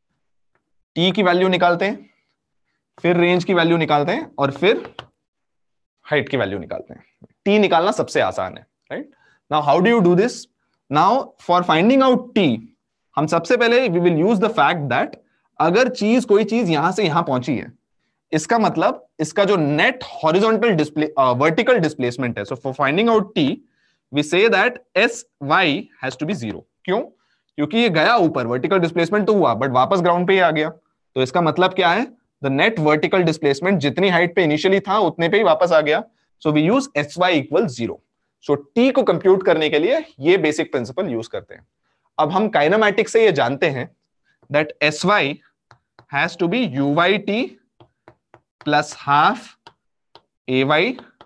t की वैल्यू निकालते हैं, फिर रेंज की वैल्यू निकालते हैं और फिर हाइट की वैल्यू निकालते हैं. t निकालना सबसे आसान है, right? Now how do you do this? Now for finding out t, हम सबसे पहले we will use the fact that अगर कोई चीज यहां से यहां पहुंची है, इसका मतलब इसका जो नेट हॉरिजॉन्टल वर्टिकल डिस्प्लेसमेंट है. So for finding out T we say that S Y has to be 0. क्यों? क्योंकि ये गया ऊपर, वर्टिकल डिस्प्लेसमेंट तो हुआ बट वापस ग्राउंड पे ही आ गया. तो इसका मतलब क्या है? द नेट वर्टिकल डिस्प्लेसमेंट जितनी हाइट पे इनिशियली था उतने पे ही वापस आ गया. So we use S Y equal 0. सो टी को कंप्यूट करने के लिए ये बेसिक प्रिंसिपल यूज करते हैं. अब हम काइनेमैटिक्स से ये जानते हैं that S Y has to be uyt plus half ay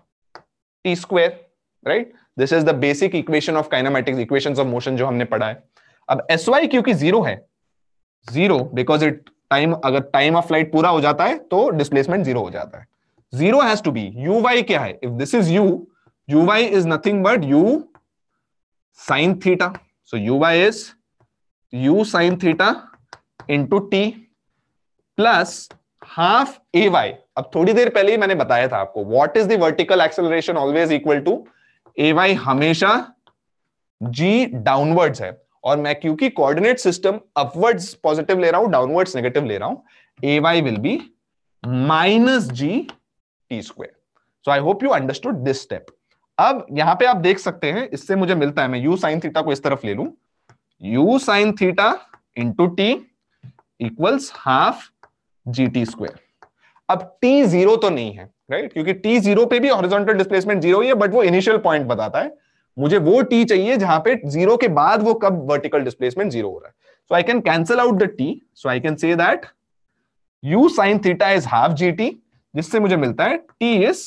t square, right? This is the basic equation of kinematics, equations of motion जो हमने पढ़ा है. अब sy क्योंकि 0 है, 0 because it time, अगर टाइम ऑफ फ्लाइट पूरा हो जाता है तो डिस्प्लेसमेंट 0 हो जाता है. 0 has to be uy क्या है? If this is u, uy is nothing but u sin theta. So uy is u sin theta into t plus half A Y. अब थोड़ी देर पहले ही मैंने बताया था आपको what is the vertical acceleration always equal to A Y, हमेशा जी डाउनवर्ड्स है. और मैं क्योंकि कोऑर्डिनेट सिस्टम अपवर्ड्स पॉजिटिव ले रहा हूं, डाउनवर्ड्स नेगेटिव ले रहा हूं, A Y will be minus G T square. So I hope you understood this step. अब यहां पे आप देख सकते हैं, इससे मुझे मिलता है, मैं यू साइन थीटा को इस तरफ ले लूं, U sine theta into T equals half G T square. अब t 0 तो नहीं है, राइट? क्योंकि t 0 पे भी हॉरिजॉन्टल डिस्प्लेसमेंट 0 ही है, बट वो इनिशियल पॉइंट बताता है. मुझे वो t चाहिए जहां पे 0 के बाद वो कब वर्टिकल डिस्प्लेसमेंट 0 हो रहा है. So I can cancel out the t. So I can say that u sin theta is half gt, जिससे मुझे मिलता है t इज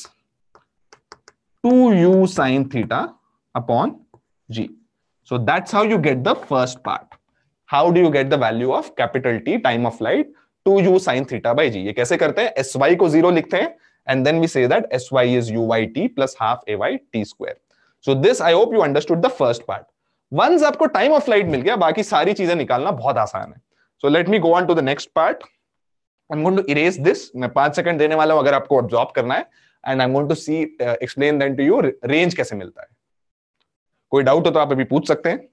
2u sin theta upon g. So that's how you get the first part. How do you get the value of capital T, time of flight, 2u sin theta by g. ये कैसे करते हैं? sy को 0 लिखते हैं and then we say that sy is uyt plus half ay t square. So this I hope you understood the first part. Once आपको time of flight मिल गया, बाकी सारी चीजें निकालना बहुत आसान है. So let me go on to the next part. I'm going to erase this. मैं 5 सेकंड देने वाला हूं अगर आपको ऑब्जॉर्व करना है, and I'm going to see explain then to you range कैसे मिलता है. कोई डाउट हो तो आप अभी पूछ सकते हैं.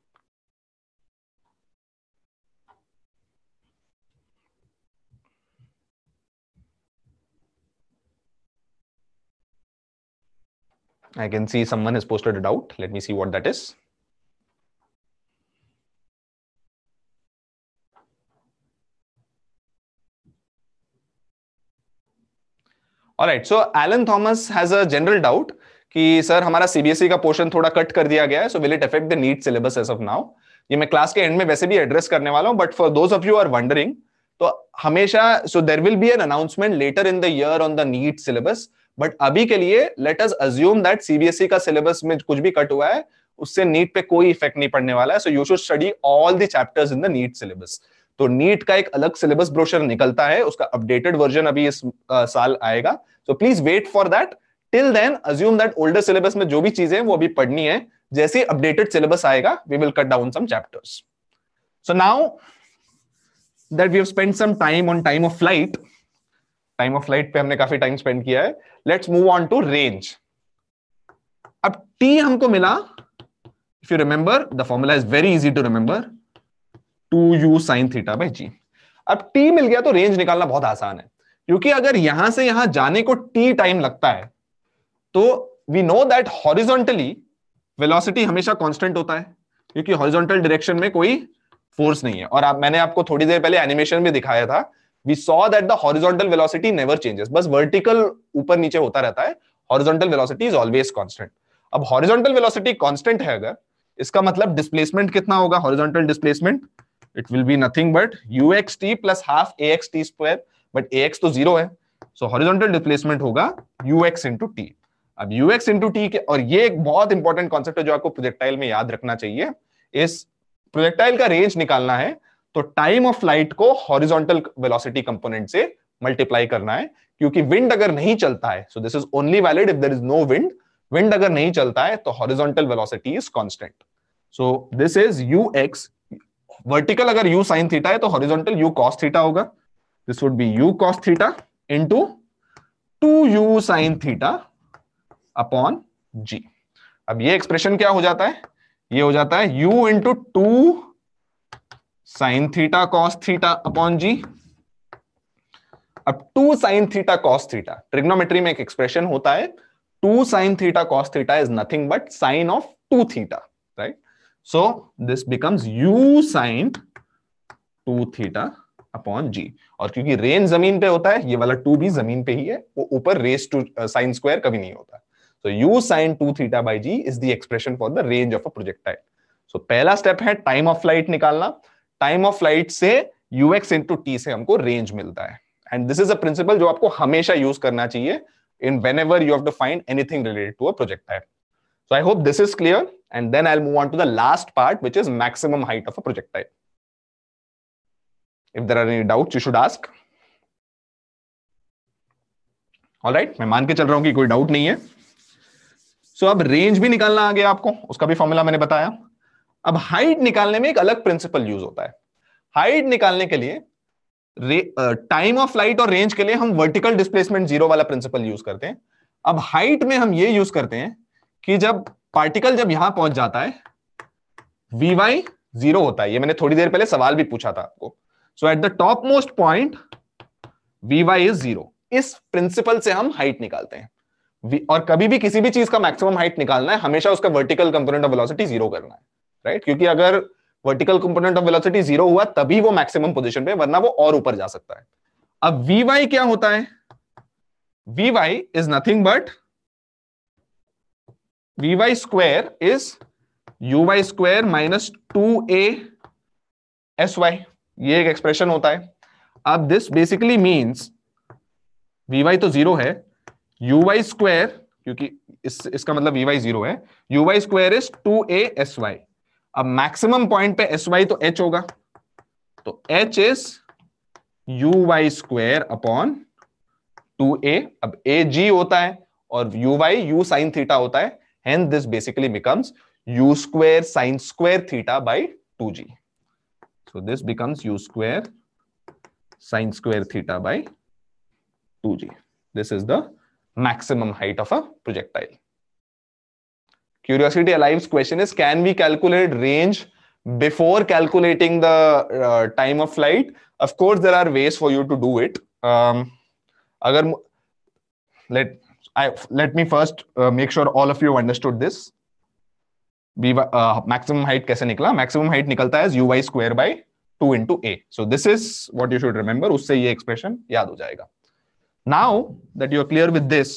I can see someone has posted a doubt. Let me see what that is. All right. So Alan Thomas has a general doubt कि सर हमारा सीबीएसई का पोर्शन थोड़ा कट कर दिया गया है. So will it affect the NEET syllabus as of now? ये मैं क्लास के एंड में वैसे भी एड्रेस करने वाला हूं. But for those of you who are wondering, तो हमेशा so there will be an announcement later in the year on the NEET syllabus. But अभी के लिए let us assume that CBSE का सिलेबस में कुछ भी कट हुआ है उससे नीट पे कोई इफेक्ट नहीं पड़ने वाला है. So you should study all the chapters in the NEET syllabus. तो नीट का एक अलग सिलेबस ब्रोशर निकलता है, उसका अपडेटेड वर्जन अभी इस साल आएगा. So please wait for that. Till then assume that older syllabus में जो भी चीजें वो अभी पढ़नी है, जैसे अपडेटेड सिलेबस आएगा we will cut down some chapters. So now that we have spent some time on time of flight, time of flight पे हमने काफी टाइम स्पेंड किया है. Let's move on to range. अब टी हमको मिला, if you remember the formula is very easy to remember, 2u sin theta by G. अब t मिल गया तो रेंज निकालना बहुत आसान है, क्योंकि अगर यहां से यहां जाने को t टाइम लगता है तो we know that horizontally velocity हमेशा कांस्टेंट होता है, क्योंकि हॉरिजॉन्टल डायरेक्शन में कोई फोर्स नहीं है. और मैंने आपको थोड़ी देर पहले एनिमेशन में दिखाया था, we saw that the horizontal velocity never changes, बस वर्टिकल ऊपर नीचे होता रहता है, horizontal velocity is always constant. अब हॉरिजॉन्टल वेलोसिटी कांस्टेंट है अगर, इसका मतलब डिस्प्लेसमेंट कितना होगा? Horizontal displacement it will be nothing but uxt plus half axt square, but ax तो जीरो है, so horizontal displacement होगा ux into t. अब ux into t के, और ये एक बहुत इंपॉर्टेंट कॉन्सेप्ट है जो आपको प्रोजेक्टाइल में याद रखना चाहिए. इस प्रोजेक्टाइल का रेंज निकालना है तो टाइम ऑफ फ्लाइट को हॉरिजॉन्टल वेलोसिटी कंपोनेंट से मल्टीप्लाई करना है, क्योंकि विंड अगर नहीं चलता है, so this is only valid if there is no wind. Wind अगर नहीं चलता है तो horizontal velocity is constant. So this is ux. Vertical अगर u sin थीटा है तो हॉरिजॉन्टल u cos थीटा होगा. This would be u cos theta into 2u sin theta upon g. अब ये एक्सप्रेशन क्या हो जाता है? ये हो जाता है u into 2 sin theta cos theta upon g. अब 2 sin theta cos theta, trigonometry में एक एक्सप्रेशन होता है, 2 sin theta cos theta is nothing but sine of 2 theta, right? So this becomes u sin 2 theta upon g. और क्योंकि range जमीन पे होता है, ये वाला 2 भी जमीन पे ही है, वो ऊपर रेज टू साइन स्क्वायर कभी नहीं होता. So u sin 2 theta by g is the expression for the range of a projectile. So पहला स्टेप है टाइम ऑफ फ्लाइट निकालना. टाइम ऑफ फ्लाइट से ux into t से हमको रेंज मिलता है. And this is a principle जो आपको हमेशा यूज करना चाहिए in whenever you have to find anything related to a projectile. So I hope this is clear, and then I'll move on to the last part, which is maximum height of a projectile. If there are any doubts, you should ask. All right, मैं मान के चल रहा हूं कि कोई doubt नहीं है. So अब रेंज भी निकालना आ गया आपको, उसका भी फॉर्मूला मैंने बताया. अब हाइट निकालने में एक अलग प्रिंसिपल यूज होता है. हाइट निकालने के लिए टाइम ऑफ फ्लाइट और रेंज के लिए हम वर्टिकल डिस्प्लेसमेंट जीरो वाला प्रिंसिपल यूज करते हैं. अब हाइट में हम ये यूज करते हैं कि जब पार्टिकल जब यहां पहुंच जाता है vy जीरो होता है. ये मैंने थोड़ी देर पहले सवाल भी पूछा था आपको. So at the top most point vy is zero. इस प्रिंसिपल से हम हाइट निकालते हैं. और कभी भी किसी भी चीज का मैक्सिमम हाइट निकालना है, हमेशा उसका vertical component of velocity zero करना है, राइट? क्योंकि अगर vertical component of velocity zero हुआ तभी वो मैक्सिमम पोजीशन पे, वरना वो और ऊपर जा सकता है. अब vy क्या होता है? vy is nothing but vy square is uy square minus 2a sy. ये एक एक्सप्रेशन होता है. अब दिस बेसिकली मींस vy तो जीरो है, uy स्क्वायर, क्योंकि इसका मतलब vy जीरो है, uy square is 2a sy. अब मैक्सिमम पॉइंट पे sy तो h होगा, तो h is uy square upon 2a. अब a g होता है और uy u sin थीटा होता है. Hence this basically becomes u square sin square theta by 2g. So this becomes u square sin square theta by 2g. This is the maximum height of a projectile. Curiosity Alive's question is, can we calculate range before calculating the time of flight? Of course, there are ways for you to do it. Let me first make sure all of you understood this. Maximum height कैसे निकला? Maximum height निकलता है uy square by 2 into a. So this is what you should remember. उससे ये expression याद हो जाएगा. Now that you are clear with this,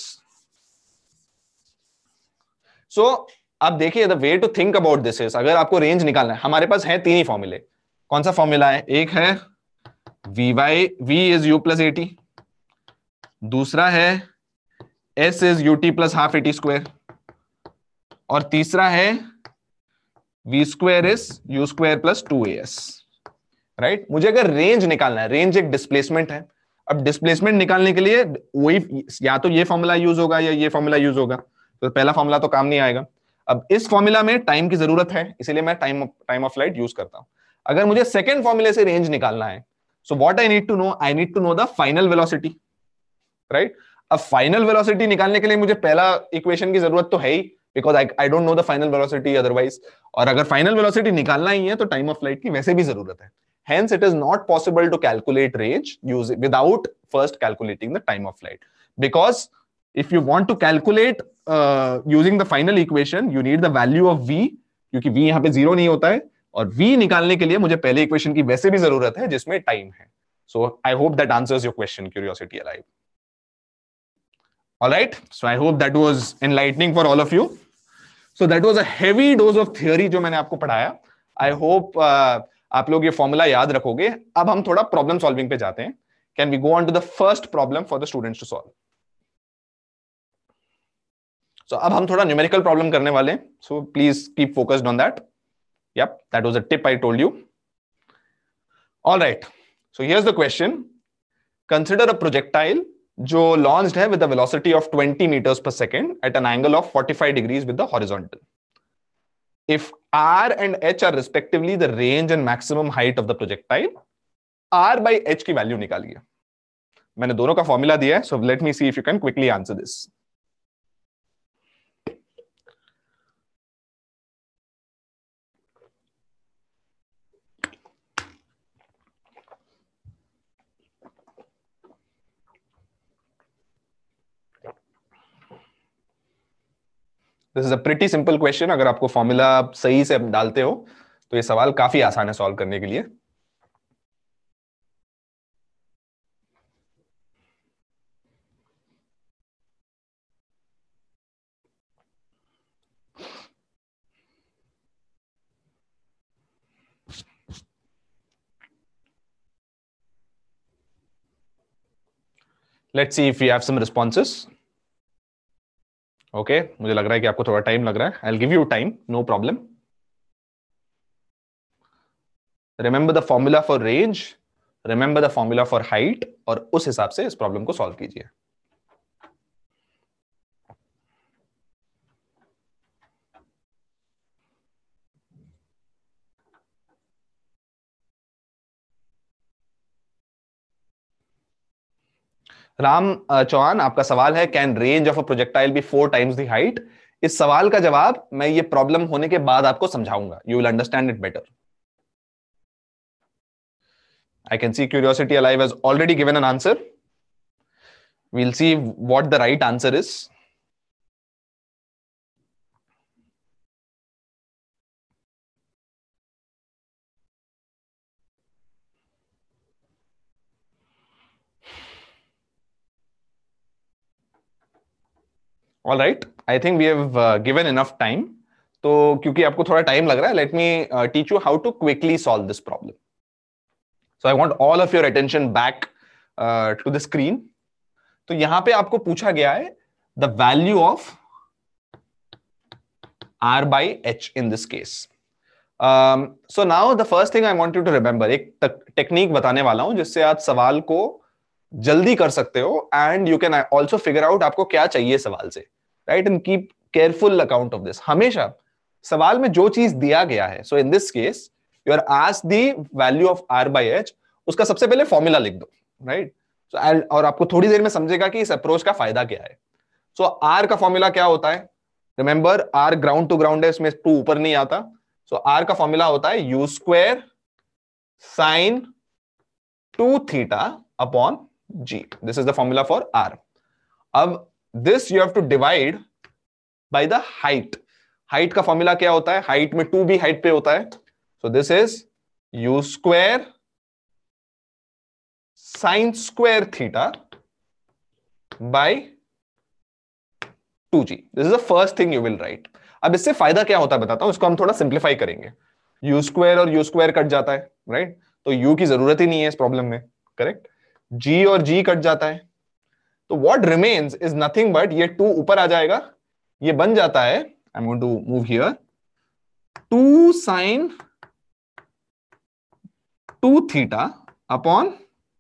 so अब देखिए the way to think about this is, अगर आपको रेंज निकालना है, हमारे पास है तीन ही फॉर्मूले. कौन सा फॉर्मूला है? एक है v is u plus at, दूसरा है s is ut plus half at square, और तीसरा है v square is u square plus 2as, right. मुझे अगर रेंज निकालना है, रेंज एक डिस्प्लेसमेंट है, अब डिस्प्लेसमेंट निकालने के लिए वही या तो ये फॉर्मूला यूज होगा या ये फॉर्मूला यूज होगा, तो पहला फॉर्मूला तो काम नहीं आएगा। अब इस फॉर्मूला में टाइम की जरूरत है, इसीलिए मैं टाइम ऑफ फ्लाइट यूज करता हूं। अगर मुझे सेकंड फॉर्मूले से रेंज निकालना है, so what I need to know the final velocity, right. अब फाइनल वेलोसिटी निकालने के लिए मुझे पहला इक्वेशन की जरूरत तो है ही, because I don't know the final velocity otherwise, और अगर फाइनल वेलोसिटी निकालना ही है तो टाइम ऑफ फ्लाइट की वैसे भी जरूरत है। Hence, it is not possible to calculate range without first calculating the time of flight. Because if you want to calculate using the final equation, you need the value of v, क्योंकि v यहाँ पे zero नहीं होता है, और v निकालने के लिए मुझे पहले इक्वेशन की वैसे भी जरूरत है जिसमें टाइम है। So I hope that answers your question, curiosity alive. All right. So I hope that was enlightening for all of you. So that was a heavy dose of theory जो मैंने आपको पढ़ाया. I hope आप लोग ये formula याद रखोगे। अब हम थोड़ा प्रॉब्लम सॉल्विंग पे जाते हैं। Can we go on to the first problem for the students to solve? So अब हम थोड़ा न्यूमेरिकल प्रॉब्लम करने वाले हैं, so please keep focused on that. Yup, that was a tip I told you. Alright, so here's the question. Consider a projectile जो launched है with the velocity of 20 metres per second at an angle of 45 degrees with the horizontal. If R and H are respectively the range and maximum height of the projectile, R by H की value निकालिए। मैंने दोनों का formula दिया है, so let me see if you can quickly answer this. This is a pretty simple question. अगर आपको formula सही से डालते हो तो ये सवाल काफी आसान है सॉल्व करने के लिए। Let's see if we have some responses. Okay, मुझे लग रहा है कि आपको थोड़ा टाइम लग रहा है। I'll give you time, no problem. Remember the formula for range, remember the formula for height, और उस हिसाब से इस प्रॉब्लम को सॉल्व कीजिए। राम चौहान, आपका सवाल है can range of a projectile be 4 times the height. इस सवाल का जवाब मैं ये प्रॉब्लम होने के बाद आपको समझाऊंगा, you will understand it better. I can see curiosity alive has already given an answer. We'll see what the right answer is. All right, I think we have given enough time. तो क्योंकि आपको थोड़ा time लग रहा है, let me teach you how to quickly solve this problem. So I want all of your attention back to the screen. तो यहां पे आपको पूछा गया है the value of R by H in this case. So now the first thing I want you to remember, एक technique बताने वाला हूं जिससे आप सवाल को जल्दी कर सकते हो and you can also figure out आपको क्या चाहिए सवाल से, right. And keep careful account of this. हमेशा सवाल में जो चीज दिया गया है, so in this case you are asked the value of R by H, उसका सबसे पहले फॉर्मूला लिख दो, राइट। और आपको थोड़ी देर में समझेगा कि इस अप्रोच का फायदा क्या है। सो R का फॉर्मूला क्या होता है? Remember, R ground to ground है, इसमें 2 ऊपर नहीं आता। सो R का फॉर्मूला होता है U square sine 2 theta upon G. This is the formula for R. अब this you have to divide by the height. Height का फॉर्मूला क्या होता है? हाइट में 2 भी हाइट पे होता है। So this is U square sine square theta by 2G. This is the first thing you will write. अब इससे फायदा क्या होता है बताता हूं, इसको हम थोड़ा सिंप्लीफाई करेंगे। U स्क्वायर और U स्क्वायर कट जाता है, राइट, तो U की जरूरत ही नहीं है इस प्रॉब्लम में, करेक्ट। G और G कट जाता है, तो what remains is nothing but ये 2 ऊपर आ जाएगा, ये बन जाता है, I'm going to move here, 2 sine 2 theta upon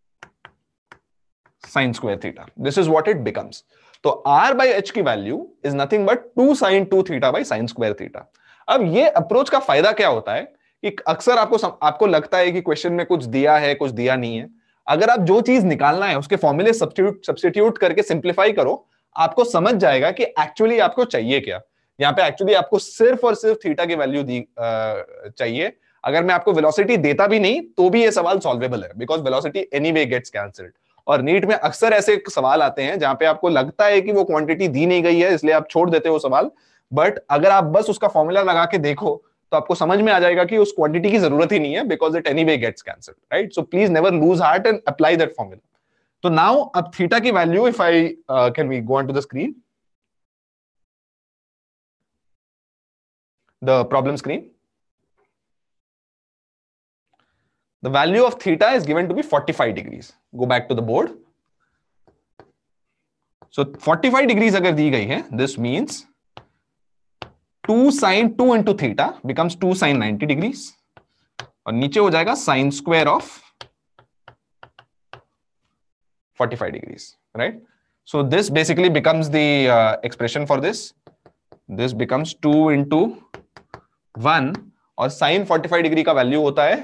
sine square theta. This is what it becomes. तो r by h की value is nothing but 2 sin 2 theta by sin square theta. अब ये अप्रोच का फायदा क्या होता है कि अक्सर आपको लगता है कि क्वेश्चन में कुछ दिया है, कुछ दिया नहीं है. अगर आप जो चीज निकालना है उसके फॉर्मूले सब्स्टिट्यूट करके सिंप्लीफाई करो, आपको समझ जाएगा कि एक्चुअली आपको चाहिए क्या. यहाँ पे एक्चुअली आपको सिर्फ और सिर्फ थीटा की वैल्यू चाहिए. अगर मैं आपको वेलोसिटी देता भी नहीं तो भी ये सवाल सॉल्वेबल है, because velocity anyway gets cancelled. और नीट में अक्सर ऐसे सवाल आते हैं जहां पे आपको लगता है कि वो क्वांटिटी दी नहीं गई है, इसलिए आप छोड़ देते हो सवाल. बट अगर आप बस उसका फॉर्मूला लगा के देखो तो आपको समझ में आ जाएगा कि उस क्वांटिटी की जरूरत ही नहीं है, because it anyway gets cancelled, right. So please never lose heart and apply that formula. तो नाउ अब थीटा की value, if I can we go on to the screen, the problem screen. The value of theta is given to be 45 degrees. Go back to the board. So 45 degrees अगर दी गई है, this means 2 sin 2 into theta becomes 2 sin 90 degrees. और नीचे हो जाएगा sin square of 45 degrees, right? So this basically becomes the expression for this. This becomes 2 into 1 और sin 45 degree का value होता है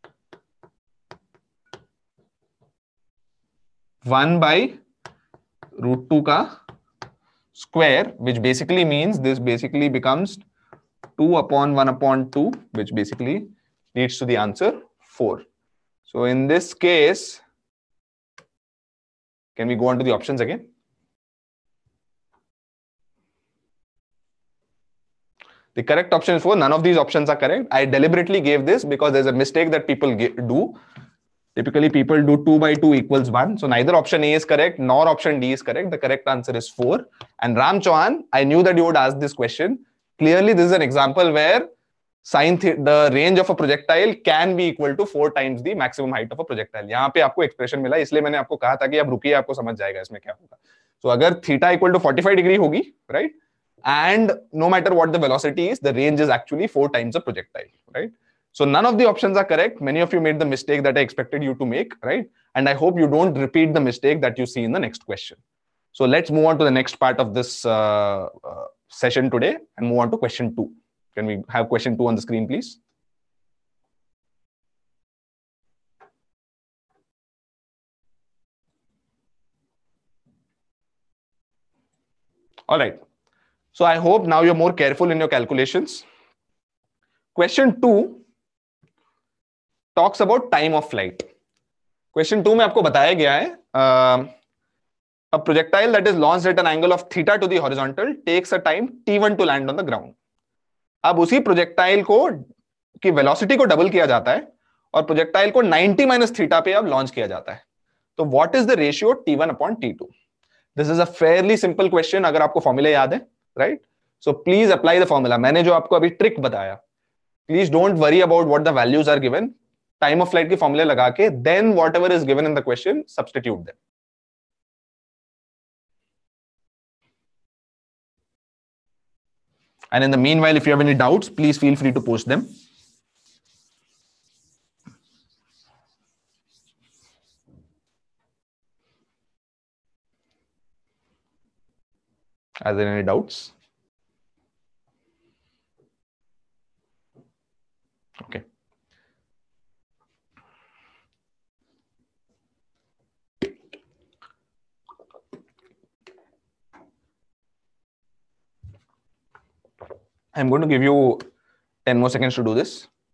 1 by root 2 का square, which basically means this basically becomes 2 upon 1 upon 2, which basically leads to the answer 4. So in this case, can we go on to the options again? The correct option is 4. None of these options are correct. I deliberately gave this because there's a mistake that people do. Typically, people do 2 by 2 equals 1. So neither option A is correct, nor option D is correct. The correct answer is 4. And Ram Chauhan, I knew that you would ask this question. Clearly, this is an example where the range of a projectile can be equal to 4 times the maximum height of a projectile. यहाँ पे आपको expression मिला, इसलिए मैंने आपको कहा था कि आप रुकिए, आपको समझ जाएगा इसमें क्या होगा. So अगर theta equal to 45 degree होगी, right? And no matter what the velocity is, the range is actually 4 times the projectile, right? So none of the options are correct. Many of you made the mistake that I expected you to make, right? And I hope you don't repeat the mistake that you see in the next question. So let's move on to the next part of this session today and move on to question 2. Can we have question 2 on the screen, please? All right. So I hope now you're more careful in your calculations. Question 2 talks about time of flight. Question 2 में आपको बताया गया है a projectile that is launched at an angle of theta to the horizontal takes a time t1 to land on the ground. अब उसी projectile को की velocity को डबल किया जाता है और प्रोजेक्टाइल को 90 माइनस थीटा पे अब लॉन्च किया जाता है. तो what is the ratio t1 upon t2? This is a fairly simple question अगर आपको फॉर्मूला याद है, right? So please apply the formula. मैंने जो आपको अभी ट्रिक बताया, please don't worry about what the values are given. Time of flight की फॉर्मूला लगा के then whatever is given in the question substitute them. And in the meanwhile, if you have any doubts, please feel free to post them. Are there any doubts? Okay. I'm going to give you 10 more seconds to do this.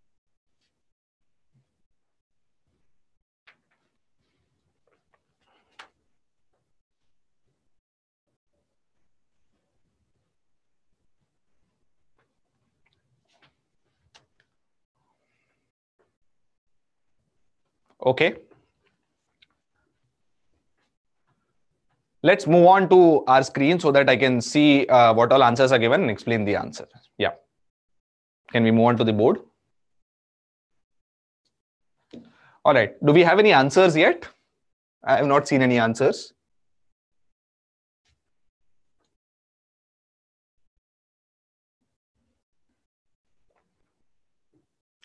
Okay. Let's move on to our screen so that I can see what all answers are given and explain the answer. Yeah. Can we move on to the board? All right. Do we have any answers yet? I have not seen any answers.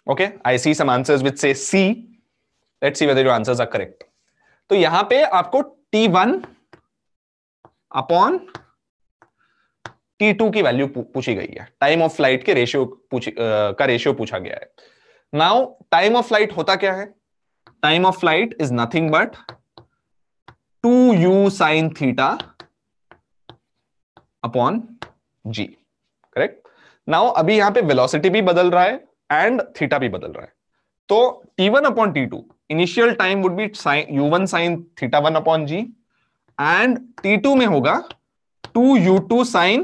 Okay, I see some answers which say C. Let's see whether your answers are correct. तो यहां पे आपको T1 upon T2 की value पूछी गई है, time of flight के ratio का रेशियो पूछा गया है. नाउ टाइम ऑफ फ्लाइट होता क्या है? Time of flight is nothing but 2u sin theta upon G. Correct. Now अभी यहां पे वेलोसिटी भी बदल रहा है एंड थीटा भी बदल रहा है. तो T1 upon T2 initial time would be u1 sin theta 1 upon G and T2 में होगा 2u2 sin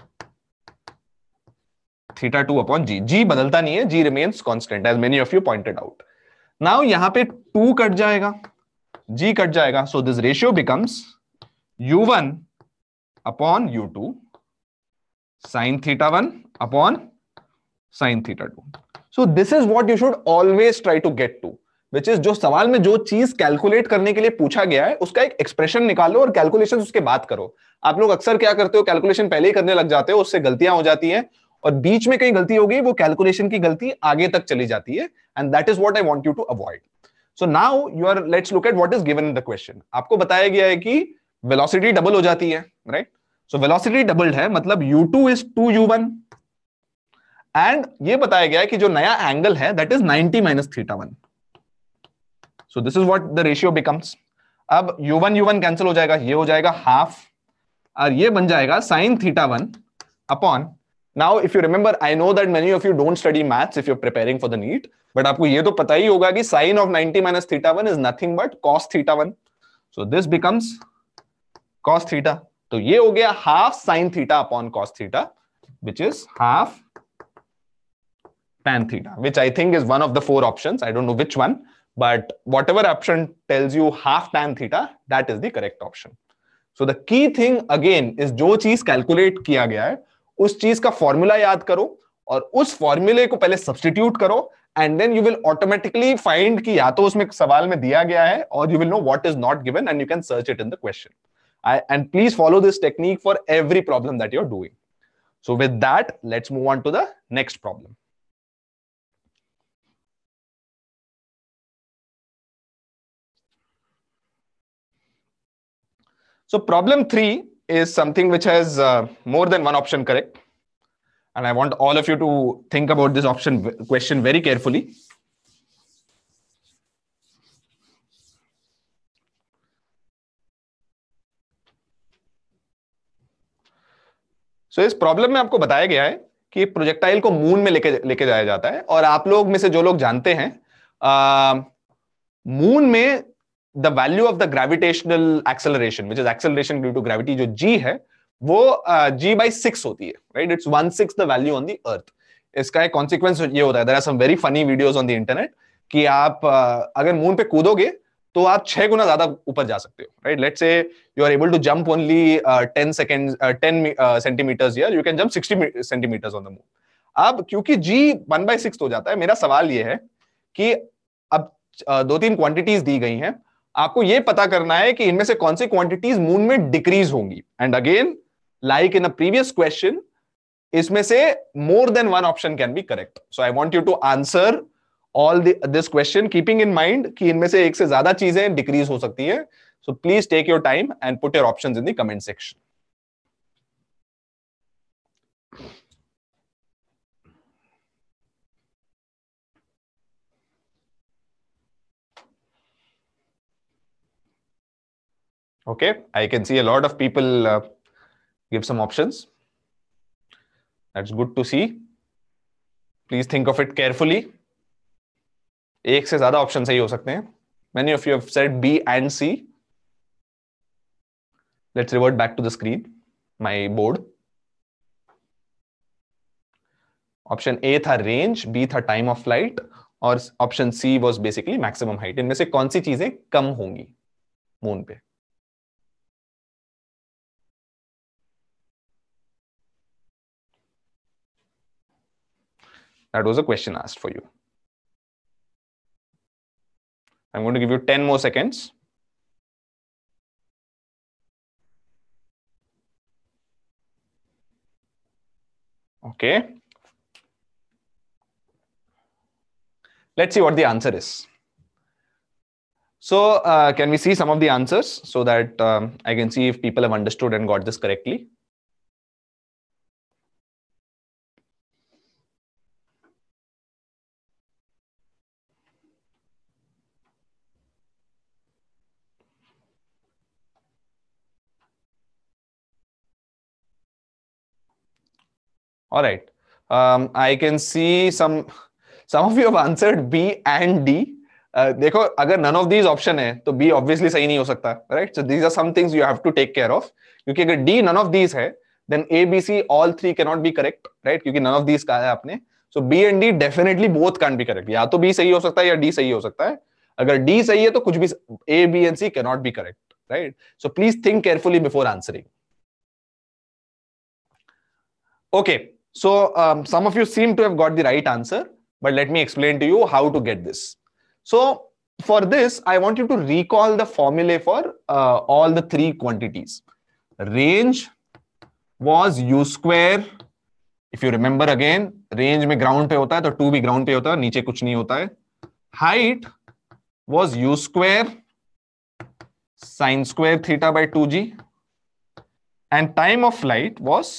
theta 2 upon G. G बदलता नहीं है, G remains constant as many of you pointed out. Now यहां पे 2 कट जाएगा, G cut जाएगा, so this ratio becomes u1 upon u2 sin theta 1 upon sin theta 2. So this is what you should always try to get to, which is जो सवाल में जो चीज calculate करने के लिए पूछा गया है उसका एक एक्सप्रेशन निकालो और कैलकुलेशन उसके बाद करो. आप लोग अक्सर क्या करते हो, कैलकुलेशन पहले ही करने लग जाते हो, उससे गलतियां हो जाती हैं और बीच में कहीं गलती हो गई, वो कैलकुलेशन की गलती आगे तक चली जाती है and that is what I want you to avoid. So now you are, let's look at what is given in the question. आपको बताया गया है कि वेलोसिटी डबल हो जाती है, राइट? सो वेलोसिटी डबल्ड है मतलब u2 इज 2u1 एंड ये बताया गया है कि जो नया एंगल है that is 90 minus theta 1. So this is what the ratio becomes. अब u1 कैंसिल हो जाएगा, ये हो जाएगा हाफ और ये बन जाएगा sine theta 1 upon. Now if you remember, I know that many of you don't study maths if you are preparing for the NEET, but आपको ये तो पता ही होगा कि sine of 90 minus theta 1 is nothing but cos theta 1. So this becomes cos theta. तो ये हो गया half sine theta upon cos theta which is half tan theta, which I think is one of the four options. I don't know which one, but whatever option tells you half tan theta, that is the correct option. So the key thing again is जो चीज calculate किया गया है उस चीज का formula याद करो और उस फॉर्मूले को पहले सब्स्टिट्यूट करो and then you will automatically find कि या तो उसमें सवाल में दिया गया है और you will know what is not given and you can search it in the question. And please follow this technique for every problem that you are doing. So with that, let's move on to the next problem. So problem 3 is something which has more than one option correct. And I want all of you to think about this question very carefully. So इस problem में आपको बताया गया है कि projectile को moon में लेके जाया जाता है और आप लोग में से जो लोग जानते हैं मून में the value of the gravitational acceleration which is acceleration due to gravity, जो जी है वो g/6 होती है, राइट? It's 1/6 the value on the earth. इसका एक कॉन्सिक्वेंस ये होता है, there are some very funny videos on the internet कि आप अगर मून पे कूदोगे तो आप 6 गुना ज्यादा ऊपर जा सकते हो, right? Let's say you are able to jump only 10 centimetres here, you can jump 60 centimetres on the moon. अब क्योंकि g 1/6 हो जाता है, मेरा सवाल ये है कि अब 2-3 क्वांटिटीज दी गई हैं, आपको यह पता करना है कि इनमें से कौन सी क्वांटिटीज मून में डिक्रीज होंगी. And again like in a previous question, इसमें से more than one option can be correct. So I want you to answer all this question keeping in mind कि इनमें से एक से ज्यादा चीजें डिक्रीज हो सकती है. So please take your time and put your options in the comment section. Okay, I can see a lot of people give some options. That's good to see. Please think of it carefully. एक से ज्यादा option सही हो सकते हैं. Many of you have said B and C. Let's revert back to the screen, my board. Option A था range, B था time of flight और option C was basically maximum height. इनमें से कौन सी चीजें कम होंगी मून पे? That was a question asked for you. I'm going to give you 10 more seconds. Okay. Let's see what the answer is. So can we see some of the answers so that I can see if people have understood and got this correctly? All right. I can see some of you have answered B and D. देखो अगर none of these option है तो B obviously सही नहीं हो सकता, right? So these are some things you have to take care of. क्योंकि अगर D none of these है, then A, B, C all three cannot be correct, right? क्योंकि none of these कहा है आपने. So B and D definitely both can't be correct. या तो B सही हो सकता है या D सही हो सकता है. अगर D सही है तो कुछ भी A, B and C cannot be correct, right? So please think carefully before answering. Okay. So some of you seem to have got the right answer, but let me explain to you how to get this. So for this, I want you to recall the formulae for all the three quantities. Range was u square. If you remember again, range में ground पे होता है तो 2 भी ground पे होता है, नीचे कुछ नहीं होता है. Height was u square sin square theta by 2g, and time of flight was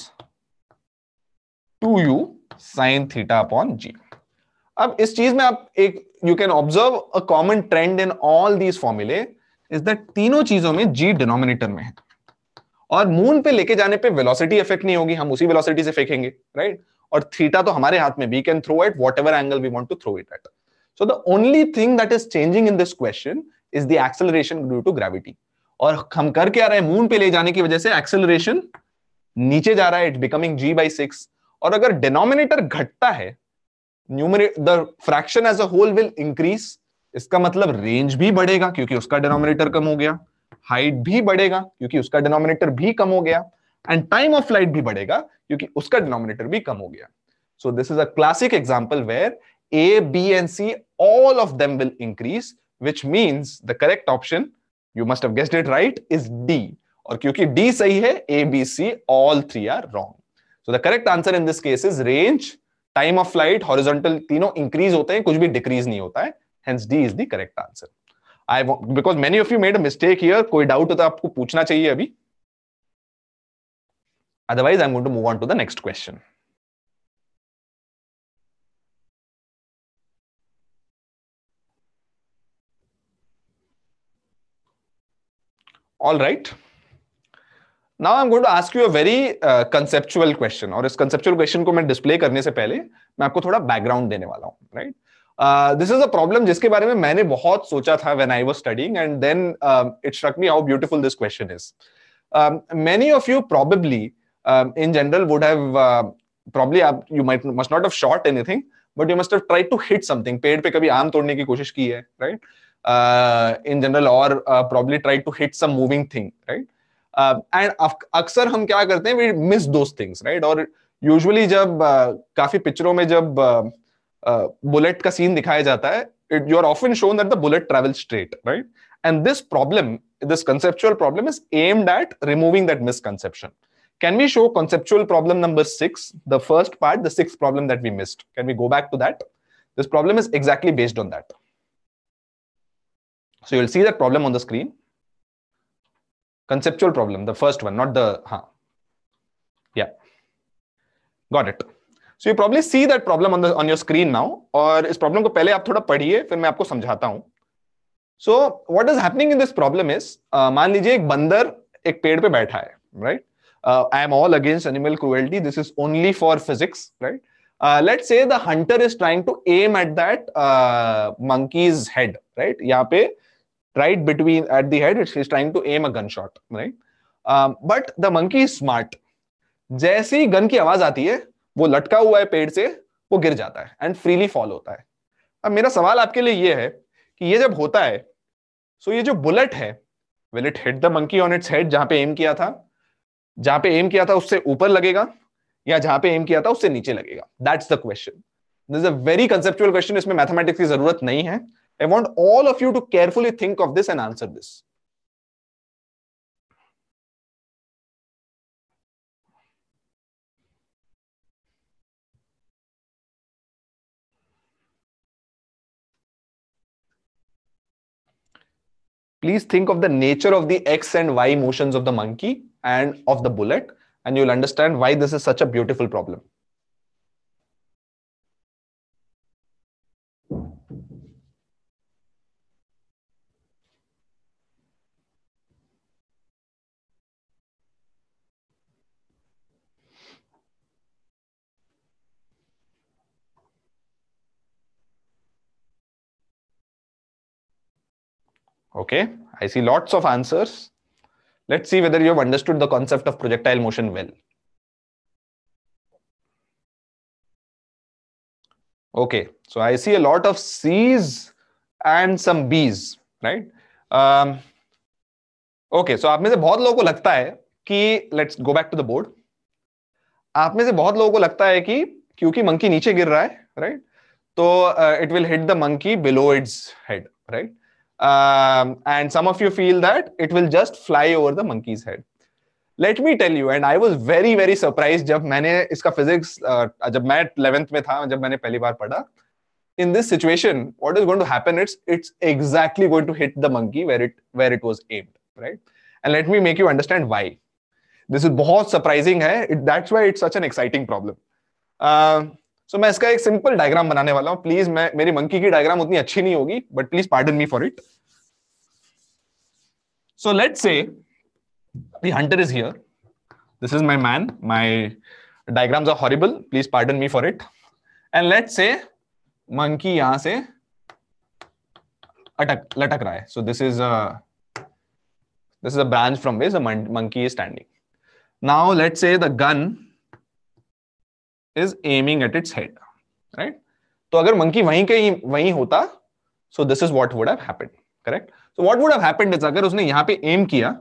2u sin theta upon g. अब इस चीज में आप एक you can observe a common trend in all these फॉर्मूले इज दैट तीनों चीजों में जी डिनोमिनेटर में है और मून पे लेके जाने पे वेलोसिटी इफेक्ट नहीं होगी, हम उसी वेलोसिटी से फेंकेंगे, राइट? और थीटा तो हमारे हाथ में, we can throw it whatever angle we want to throw it at. So the only thing that is changing in this question is the acceleration due to gravity. और हम कर क्या रहे हैं, मून पे ले जाने की वजह से एक्सेलरेशन नीचे जा रहा है, इट बिकमिंग g/6. और अगर डिनोमिनेटर घटता है, the fraction as a whole will increase. इसका मतलब रेंज भी बढ़ेगा क्योंकि उसका डिनोमिनेटर कम हो गया, हाइट भी बढ़ेगा क्योंकि उसका डिनोमिनेटर भी कम हो गया, एंड टाइम ऑफ फ्लाइट भी बढ़ेगा क्योंकि उसका डिनोमिनेटर भी कम हो गया. So this is a classic example where A, B and C all of them will increase, which means the correct option, you must have guessed it right, is D. और क्योंकि D सही है, A, B, C all three are wrong. So the correct answer in this case is range, time of flight, horizontal, तीनों increase होते हैं, कुछ भी decrease नहीं होता है. Hence D is the correct answer. Because many of you made a mistake here, कोई doubt हो तो आपको पूछना चाहिए अभी. Otherwise, I'm going to move on to the next question. All right. Now I'm going to ask you a very conceptual question. और इस conceptual question को मैं display करने से पहले मैं आपको थोड़ा background देने वाला हूँ, right? This is a problem जिसके बारे में मैंने बहुत सोचा था when I was studying, and then it struck me how beautiful this question is. Many of you probably, in general, would have probably you must not have shot anything, but you must have tried to hit something. पेड़ पे कभी आम तोड़ने की कोशिश की है, right? In general, or probably tried to hit some moving thing, right? And अक्सर हम क्या करते हैं, we miss those things, right? और यूजुअली जब काफी पिक्चरों में जब बुलेट का सीन दिखाया जाता है, you are often shown that the bullet travel straight, right? And this problem, this conceptual problem is aimed at removing that misconception. Can we show conceptual problem number 6, the first part, the sixth problem that we missed? Can we go back to that? This problem is exactly based on that. So you'll see that problem on the screen. Conceptual problem, the first one, not the yeah, got it. So you probably see that problem on your screen now. और इस problem को पहले आप थोड़ा पढ़िए, फिर मैं आपको समझाता हूं. So what is happening in this problem is, मान लीजिए एक बंदर एक पेड़ पे बैठा है, right? I am all against animal cruelty. This is only for physics, right? Let's say the hunter is trying to aim at that monkey's head, right? यहाँ पे right between at the head, he's trying to aim a gunshot, right? But the monkey is smart. जैसे ही gun की आवाज आती है, वो लटका हुआ है पेड़ से, वो गिर जाता है एंड फ्रीली फॉल होता है. अब मेरा सवाल आपके लिए ये है कि ये जब होता है, सो ये जो बुलेट है, will it hit the monkey on its head, जहां पे एम किया था, जहां पे एम किया था उससे ऊपर लगेगा, या जहां पे एम किया था उससे नीचे लगेगा? That's the question. This is a very conceptual question. इसमें मैथमेटिक्स की जरूरत नहीं है. I want all of you to carefully think of this and answer this. please think of the nature of the X and Y motions of the monkey and of the bullet, and you'll understand why this is such a beautiful problem. Okay, I see lots of answers. Let's see whether you have understood the concept of projectile motion well. Okay, so I see a lot of C's and some B's, right? Okay, so आप में से बहुत लोगों को लगता है कि let's go back to the board. आप में से बहुत लोगों को लगता है कि क्योंकि मंकी नीचे गिर रहा है, right? तो it will hit the monkey below its head, right? And some of you feel that it will just fly over the monkey's head. Let me tell you, and I was very, very surprised जब मैंने इसका physics जब मैं 11th में था, जब मैंने पहली बार पढ़ा. In this situation, what is going to happen? It's exactly going to hit the monkey where it was aimed, right? And let me make you understand why. This is बहुत surprising है. That's why it's such an exciting problem. So मैं इसका एक simple diagram बनाने वाला हूँ. Please, मेरी monkey की diagram उतनी अच्छी नहीं होगी, but please pardon me for it. So let's say the hunter is here. This is my man. My diagrams are horrible. Please pardon me for it. And let's say monkey यहाँ से लटक रहा है. So this is a branch from which the monkey is standing. Now let's say the gun is aiming at its head, right? तो अगर monkey वहीं होता, so this is what would have happened, correct? So what would have happened is अगर उसने यहाँ पे aim किया,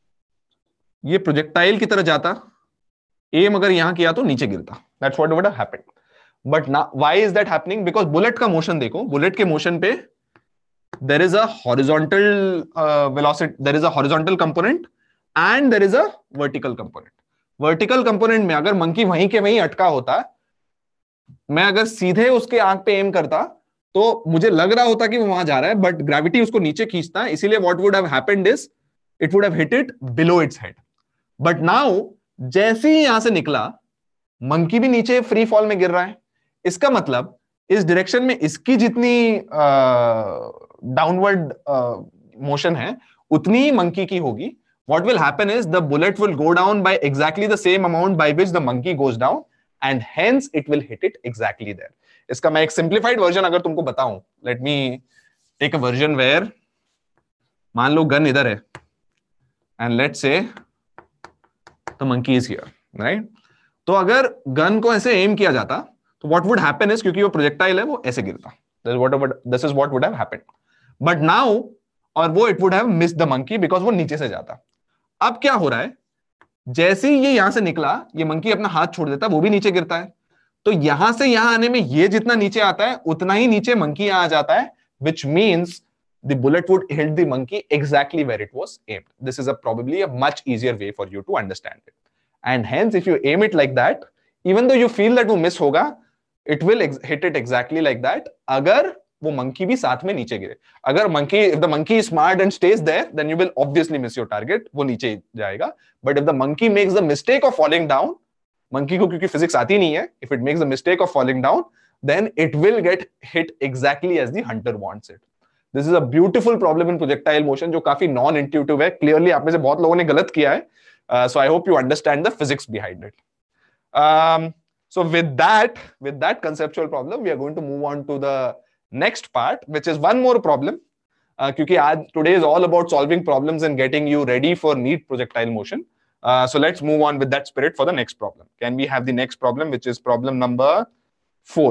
ये projectile की तरह जाता, aim अगर यहाँ किया तो नीचे गिरता. That's what would have happened. But now, why is that happening? Because bullet का motion देखो, bullet के motion पे there is a horizontal velocity, there is a horizontal component and there is a vertical component. Vertical component में अगर monkey वहीं के वहीं अटका होता, मैं अगर सीधे उसके आंख पे एम करता तो मुझे लग रहा होता कि वो वहां जा रहा है, बट ग्रेविटी उसको नीचे खींचता है, इसीलिए what would have happened is it would have hit it below its head. But now जैसे ही यहां से निकला, मंकी भी नीचे फ्री फॉल में गिर रहा है. इसका मतलब इस डायरेक्शन में इसकी जितनी डाउनवर्ड मोशन है उतनी ही मंकी की होगी. What will happen is the bullet will go down by exactly the same amount by which the monkey goes down, and hence it will hit it exactly there. इसका मैं एक simplified version अगर तुमको बताऊं, let me take a version where मान लो gun इधर है and let's say the monkey is here, right? तो अगर गन को ऐसे एम किया जाता तो what would happen is क्योंकि वो प्रोजेक्टाइल है वो ऐसे गिरता. This is what would have happened. But now और वो it would have missed the monkey because वो नीचे से जाता. अब क्या हो रहा है, जैसे ही ये यहां से निकला, ये मंकी अपना हाथ छोड़ देता, वो भी नीचे गिरता है. तो यहां से यहां आने में ये जितना नीचे आता है उतना ही नीचे मंकी यहां आ जाता है, which means the bullet would hit the monkey exactly where it was aimed. This is probably a much easier way for you to understand it. And hence if you aim it like that, even though you feel that वो miss होगा, it will hit it exactly like that. अगर वो monkey भी साथ में नीचे गिरे. अगर if the monkey is smart and stays there, then you will obviously miss your target. वो नीचे जाएगा. But if the monkey makes the mistake of falling down, monkey को क्योंकि physics आती नहीं है, if it makes the mistake of falling down, then it will get hit exactly as the hunter wants it. This is a beautiful problem in projectile motion जो काफी non-intuitive है. Clearly आप में से बहुत लोगों ने गलत किया है. So I hope you understand the physics behind it. So with that conceptual problem, we are going to move on to the next part, which is one more problem. क्योंकि आज today is all about solving problems and getting you ready for NEET projectile motion. So let's move on with that spirit for the next problem. Can we have the next problem, which is problem number 4?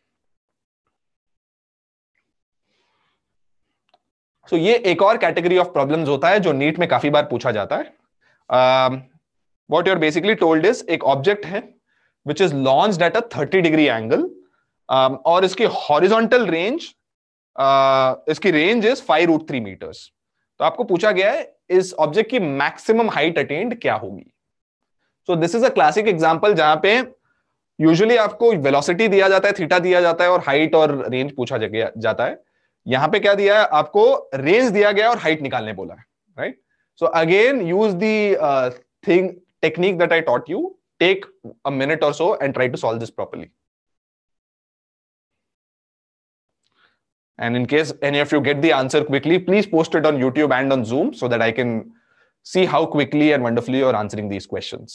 So ये एक और category of problems होता है जो NEET में काफी बार पूछा जाता है. What you're basically told is एक object है which is launched at a 30-degree angle. और इसकी हॉरिजॉन्टल रेंज, इसकी रेंज इज 5√3 मीटर्स. तो आपको पूछा गया है इस ऑब्जेक्ट की मैक्सिमम हाइट अटेन्ड क्या होगी. So this is a classic example जहां पे यूजुअली आपको वेलोसिटी दिया जाता है, थीटा दिया जाता है और हाइट और रेंज पूछा जाता है. यहां पे क्या दिया है आपको, रेंज दिया गया और हाइट निकालने बोला है, right? So again use the thing technique that I taught you, take a minute और so and try to solve this properly. And in case any of you get the answer quickly, please post it on YouTube and on Zoom so that I can see how quickly and wonderfully you're answering these questions.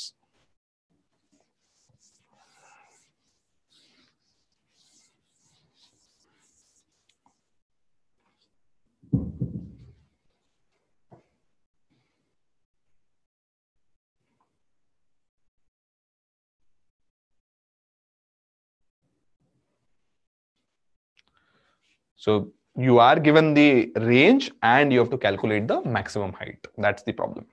So you are given the range and you have to calculate the maximum height. That's the problem.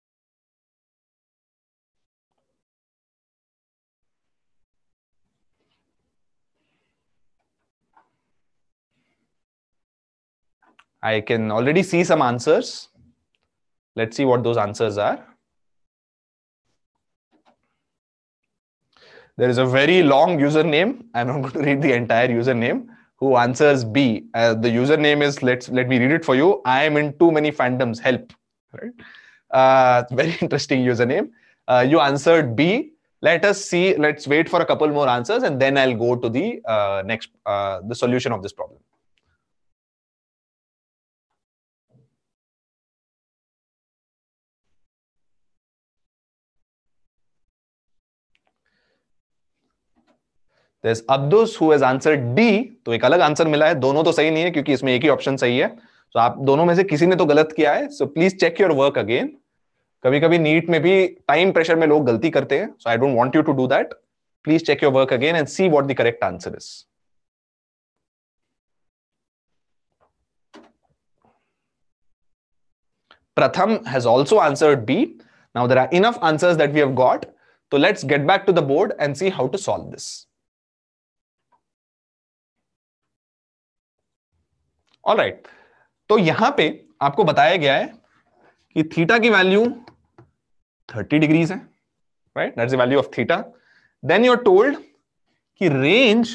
I can already see some answers. Let's see what those answers are. There is a very long username. I'm not going to read the entire username. Who answers B? The username is, let me read it for you. I am in too many fandoms. Help. Right? Very interesting username. You answered B. Let us see. Let's wait for a couple more answers, and then I'll go to the next the solution of this problem. There's Abdus who has answered D. तो एक अलग answer मिला है, दोनों तो सही नहीं है क्योंकि इसमें एक ही ऑप्शन सही है. तो आप दोनों में से किसी ने तो गलत किया है. So please check your work again. कभी कभी नीट में भी टाइम प्रेशर में लोग गलती करते हैं. So I don't want you to do that. Please check your work again and see what the correct answer is. Pratham has also answered B. Now there are enough answers that we have got. So let's get back to the board and see how to solve this. All right. तो यहां पे आपको बताया गया है कि theta की value 30 degrees है, right? That's the value of theta. Then you are told कि रेंज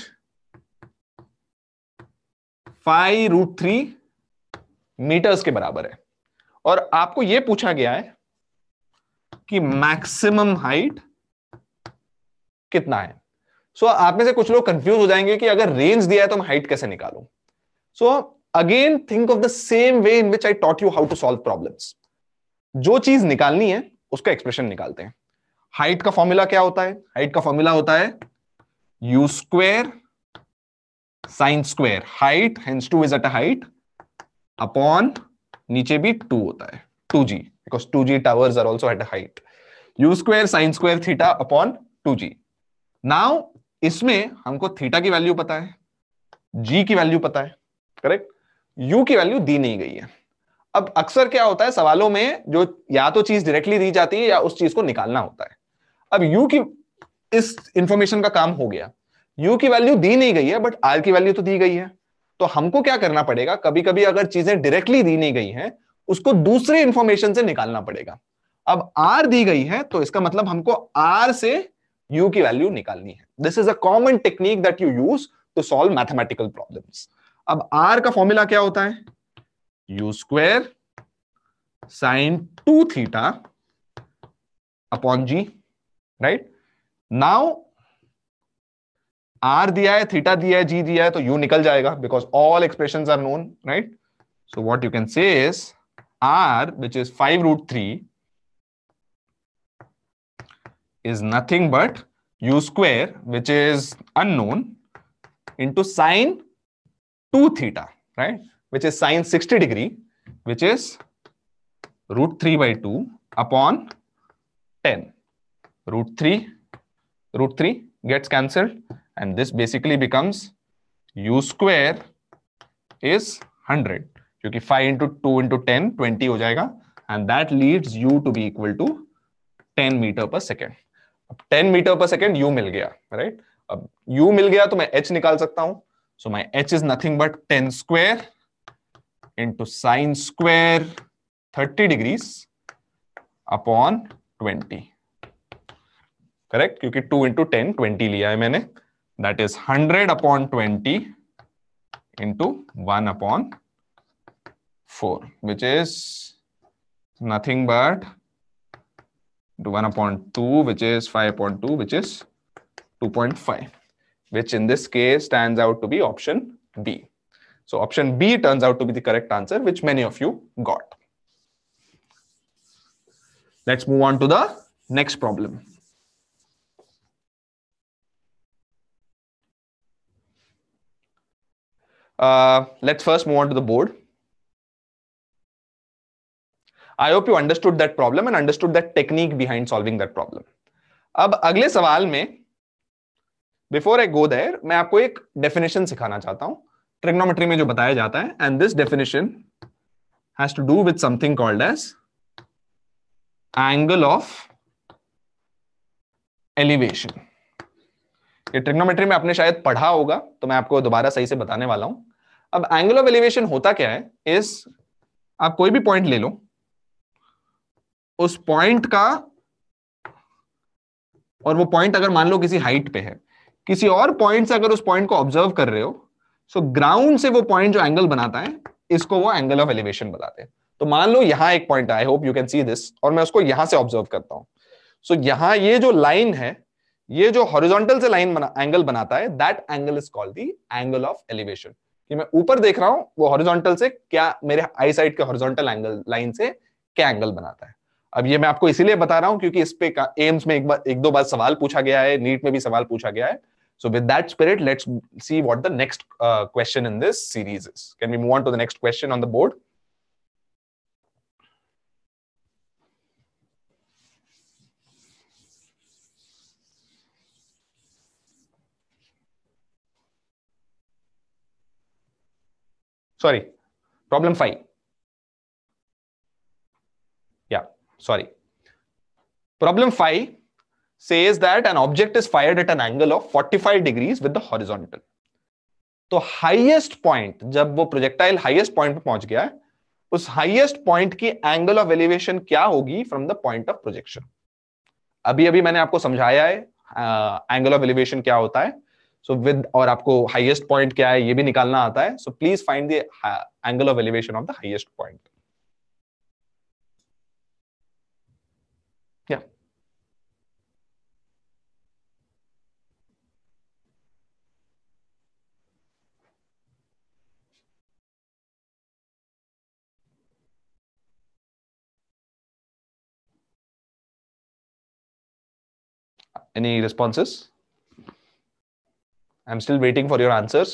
5√3 मीटर्स के बराबर है और आपको यह पूछा गया है कि मैक्सिमम हाइट कितना है. सो आप में से कुछ लोग कंफ्यूज हो जाएंगे कि अगर रेंज दिया है तो मैं हाइट कैसे निकालूं. So again think of the same way in which I taught you how to solve problems. जो चीज निकालनी है उसका एक्सप्रेशन निकालते हैं. हाइट का फॉर्मूला क्या होता है? हाइट का फॉर्मूला होता है u square sine square, height hence 2 is at a height, upon नीचे भी 2 होता है 2g because 2g towers are also at a height. u square sine square theta upon 2g. Now इसमें हमको थीटा की वैल्यू पता है, g की वैल्यू पता है, करेक्ट? u की वैल्यू दी नहीं गई है. अब अक्सर क्या होता है सवालों में, जो या तो चीज डायरेक्टली दी जाती है या उस चीज को निकालना होता है. अब u की इस इंफॉर्मेशन का काम हो गया. u की वैल्यू दी नहीं गई है बट r की वैल्यू तो दी गई है. तो हमको क्या करना पड़ेगा, कभी कभी अगर चीजें डायरेक्टली दी नहीं गई हैं उसको दूसरे इंफॉर्मेशन से निकालना पड़ेगा. अब r दी गई है तो इसका मतलब हमको r से u की वैल्यू निकालनी है. This is a common technique that you use to solve mathematical problems. अब r का फॉर्मूला क्या होता है? u square sine 2 theta upon g, right? Now r दिया है, थीटा दिया है, g दिया है, तो u निकल जाएगा because all expressions are known, right? So what you can say is r which is 5√3 is nothing but u square which is unknown into sine 2 theta, right? Which is sine 60 degree, which is √3/2 upon 10. √3 gets cancelled and this basically becomes u square is 100 क्योंकि 5 into 2 into 10 20 हो जाएगा and that leads u to be equal to 10 meter per second. अब 10 metre पर second u मिल गया, right? अब u मिल गया तो मैं h निकाल सकता हूं. So my h is nothing but 10 square into sine square 30 degrees upon 20, correct? क्योंकि 2 into 10 20 लिया है मैंने. That is 100 upon 20 into 1 upon 4, which is nothing but 1 upon 2, which is 5 upon 2, which is 2.5, which in this case stands out to be option B. So option B turns out to be the correct answer, which many of you got. Let's move on to the next problem. Let's first move on to the board. I hope you understood that problem and understood that technique behind solving that problem. अब अगले सवाल में before I go there मैं आपको एक definition सिखाना चाहता हूं ट्रिग्नोमेट्री में जो बताया जाता है, and this definition has to do with something called as angle of elevation. ये ट्रिग्नोमेट्री में आपने शायद पढ़ा होगा, तो मैं आपको दोबारा सही से बताने वाला हूं. अब एंगल ऑफ एलिवेशन होता क्या है, इस आप कोई भी पॉइंट ले लो, उस पॉइंट का, और वो पॉइंट अगर मान लो किसी हाइट पे है, किसी और पॉइंट से अगर उस पॉइंट को ऑब्जर्व कर रहे हो, सो ग्राउंड से वो पॉइंट जो एंगल बनाता है, इसको वो एंगल ऑफ एलिवेशन बताते हैं. तो मान लो यहां एक पॉइंट है, I hope you can see this, और मैं उसको यहां से ऑब्जर्व करता हूं. सो यहां ये जो लाइन है, ये जो हॉरिजॉन्टल से लाइन एंगल बनाता है, that angle is called the angle of elevation. कि मैं ऊपर देख रहा हूं, वो हॉरिजॉन्टल से क्या, मेरे आई साइड के हॉरिजॉन्टल एंगल लाइन से क्या एंगल बनाता है. अब ये मैं आपको इसीलिए बता रहा हूं क्योंकि इस पे एम्स में एक दो बार सवाल पूछा गया है, नीट में भी सवाल पूछा गया है. So with that spirit, let's see what the next question in this series is. Can we move on to the next question on the board? Sorry, problem 5. Yeah, sorry. Problem 5 says that an object is fired at an angle of 45 degrees with the horizontal. तो highest point, जब वो projectile highest point पे पहुंच गया है, उस highest point की angle of elevation क्या होगी from the point of projection. अभी अभी मैंने आपको समझाया है एंगल ऑफ एलिवेशन क्या होता है. सो विद, और आपको हाईएस्ट पॉइंट क्या है ये भी निकालना आता है. So please find the angle of elevation of the highest point. या any responses? I'm still waiting for your answers.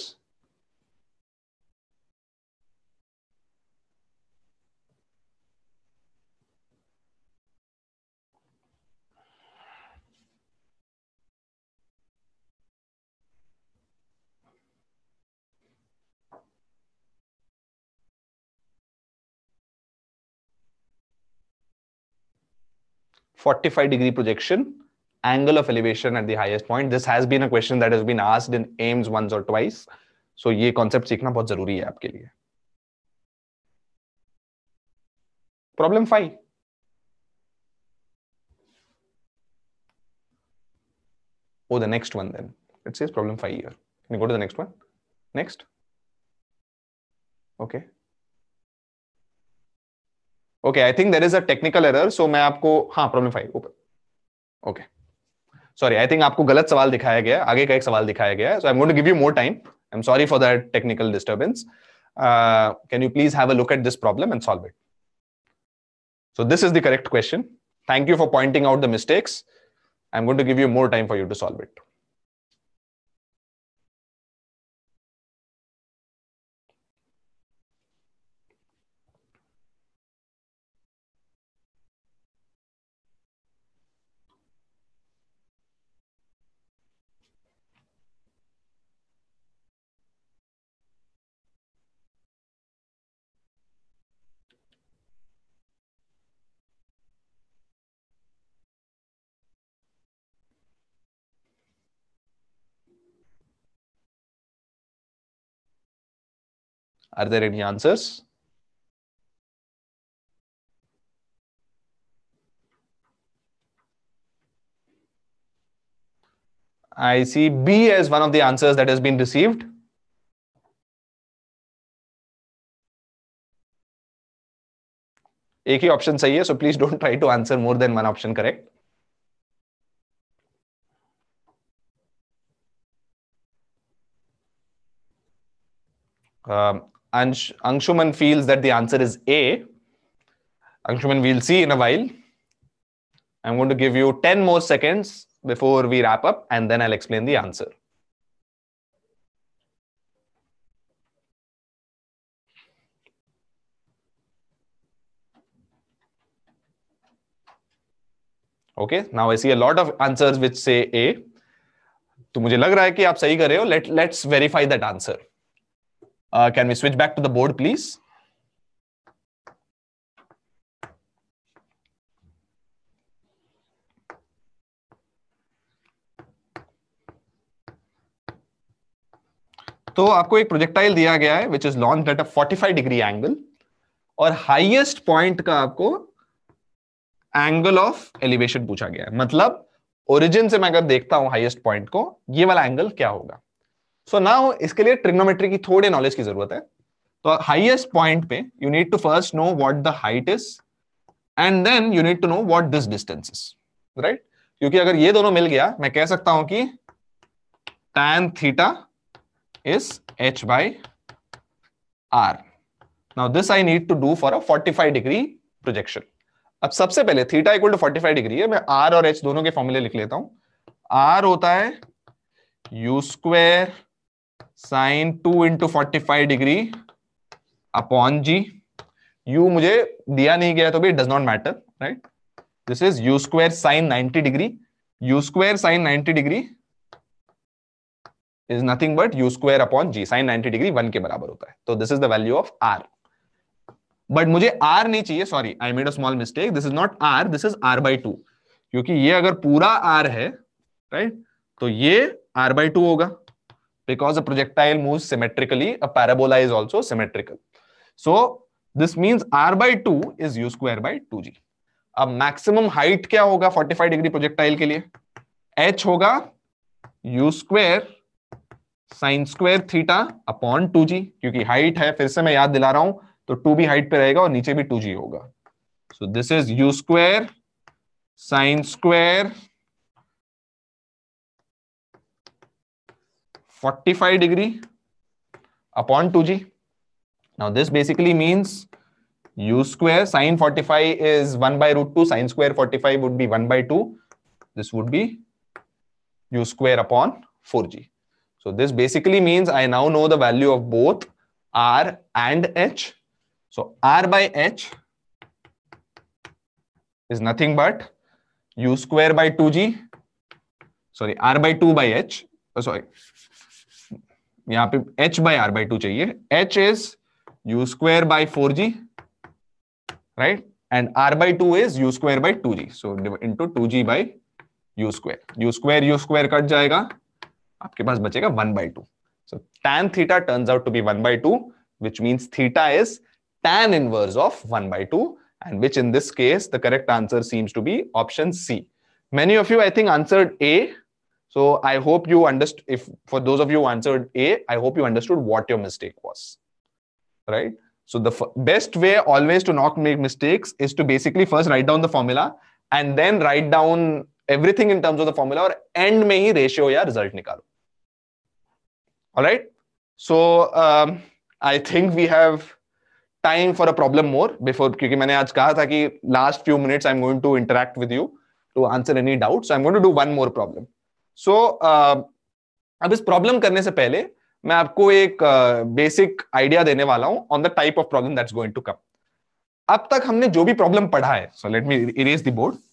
(45-degree projection, angle of elevation at the highest point. This has been a question that has been asked in AIMS once or twice. So ये concept सीखना बहुत जरूरी है आपके लिए. Problem 5. Oh, the next one then. It says problem 5 here. Can you go to the next one? Next. Okay. Okay, I think there is a technical error. So मैं आपको, हाँ, problem 5 ऊपर. Okay. Sorry, I think आपको गलत सवाल दिखाया गया है, आगे का एक सवाल दिखाया गया है. So I'm going to give you more time. I'm sorry for that technical disturbance. Can you please have a look at this problem and solve it? So this is the correct question. Thank you for pointing out the mistakes. I'm going to give you more time for you to solve it. Are there any answers? I see B as one of the answers that has been received. एक ही option सही है, so please don't try to answer more than one option correct. Anshuman feels that the answer is A. Anshuman, we'll see in a while. I'm going to give you 10 more seconds before we wrap up, and then I'll explain the answer. Okay, now I see a lot of answers which say A. तो मुझे लग रहा है कि आप सही कर रहे हो. Let's verify that answer. Can we switch back to the board, please? तो आपको एक प्रोजेक्टाइल दिया गया है which is launched at a 45 degree angle और हाईएस्ट पॉइंट का आपको एंगल ऑफ एलिवेशन पूछा गया है. मतलब ओरिजिन से मैं अगर देखता हूं हाईएस्ट पॉइंट को, ये वाला एंगल क्या होगा. सो नाउ इसके लिए ट्रिग्नोमेट्री की थोड़ी नॉलेज की जरूरत है. तो हाईएस्ट पॉइंट पे you need to first know what the height is and then you need to know what this distance is, right. क्योंकि अगर ये दोनों मिल गया, मैं कह सकता हूं कि tan theta is h by r. Now this I need to do for a 45 degree projection. अब सबसे पहले थीटा इक्वल टू 45 डिग्री है. मैं r और h दोनों के फॉर्मूले लिख लेता हूं. r होता है u square sine 2 into 45 degree upon g. u मुझे दिया नहीं गया तो भी does not matter, right. This is u square sine 90 degree. u square sine 90 degree is nothing but u square upon g. sin 90 degree 1 के बराबर होता है. तो this is the value of r. But मुझे r नहीं चाहिए. Sorry, I made a small mistake. This is not r, this is r by 2. क्योंकि ये अगर पूरा r है, राइट, तो ये r by 2 होगा. Because a projectile moves symmetrically, a parabola is also symmetrical. So this means r by 2 is u square by 2g. अब maximum height क्या होगा 45 डिग्री प्रोजेक्टाइल के लिए? h होगा u square sine square theta upon 2g. क्योंकि height है, फिर से मैं याद दिला रहा हूं, तो 2 भी हाइट पे रहेगा और नीचे भी 2g होगा. So this is u square sine square 45 degree upon 2g. Now this basically means u square sin 45 is 1 by root 2. Sin square 45 would be 1 by 2. This would be u square upon 4g. So this basically means I now know the value of both r and h. So r by h is nothing but u square by 2g. Sorry, r by 2 by h. Oh, sorry, यहाँ पे h by r by 2 चाहिए. h is u square by 4g, right? And r by 2 is u square by 2g. So into 2g by u square. u square cut जाएगा, आपके पास बचेगा 1 by 2. So tan theta turns out to be 1 by 2, which means theta is tan inverse of 1 by 2, and which in this case the correct answer seems to be option C. Many of you I think answered A. So I hope you understood. If for those of you who answered A, I hope you understood what your mistake was, right? So the best way always to not make mistakes is to basically first write down the formula and then write down everything in terms of the formula और end में ही ratio या result निकालो. All right. So I think we have time for a problem more before, क्योंकि मैंने आज कहा था कि last few minutes I'm going to interact with you to answer any doubts. So I'm going to do one more problem. So अब इस problem करने से पहले मैं आपको एक basic idea देने वाला हूं on the type of problem that's going to come. अब तक हमने जो भी problem पढ़ा है, so let me erase the board.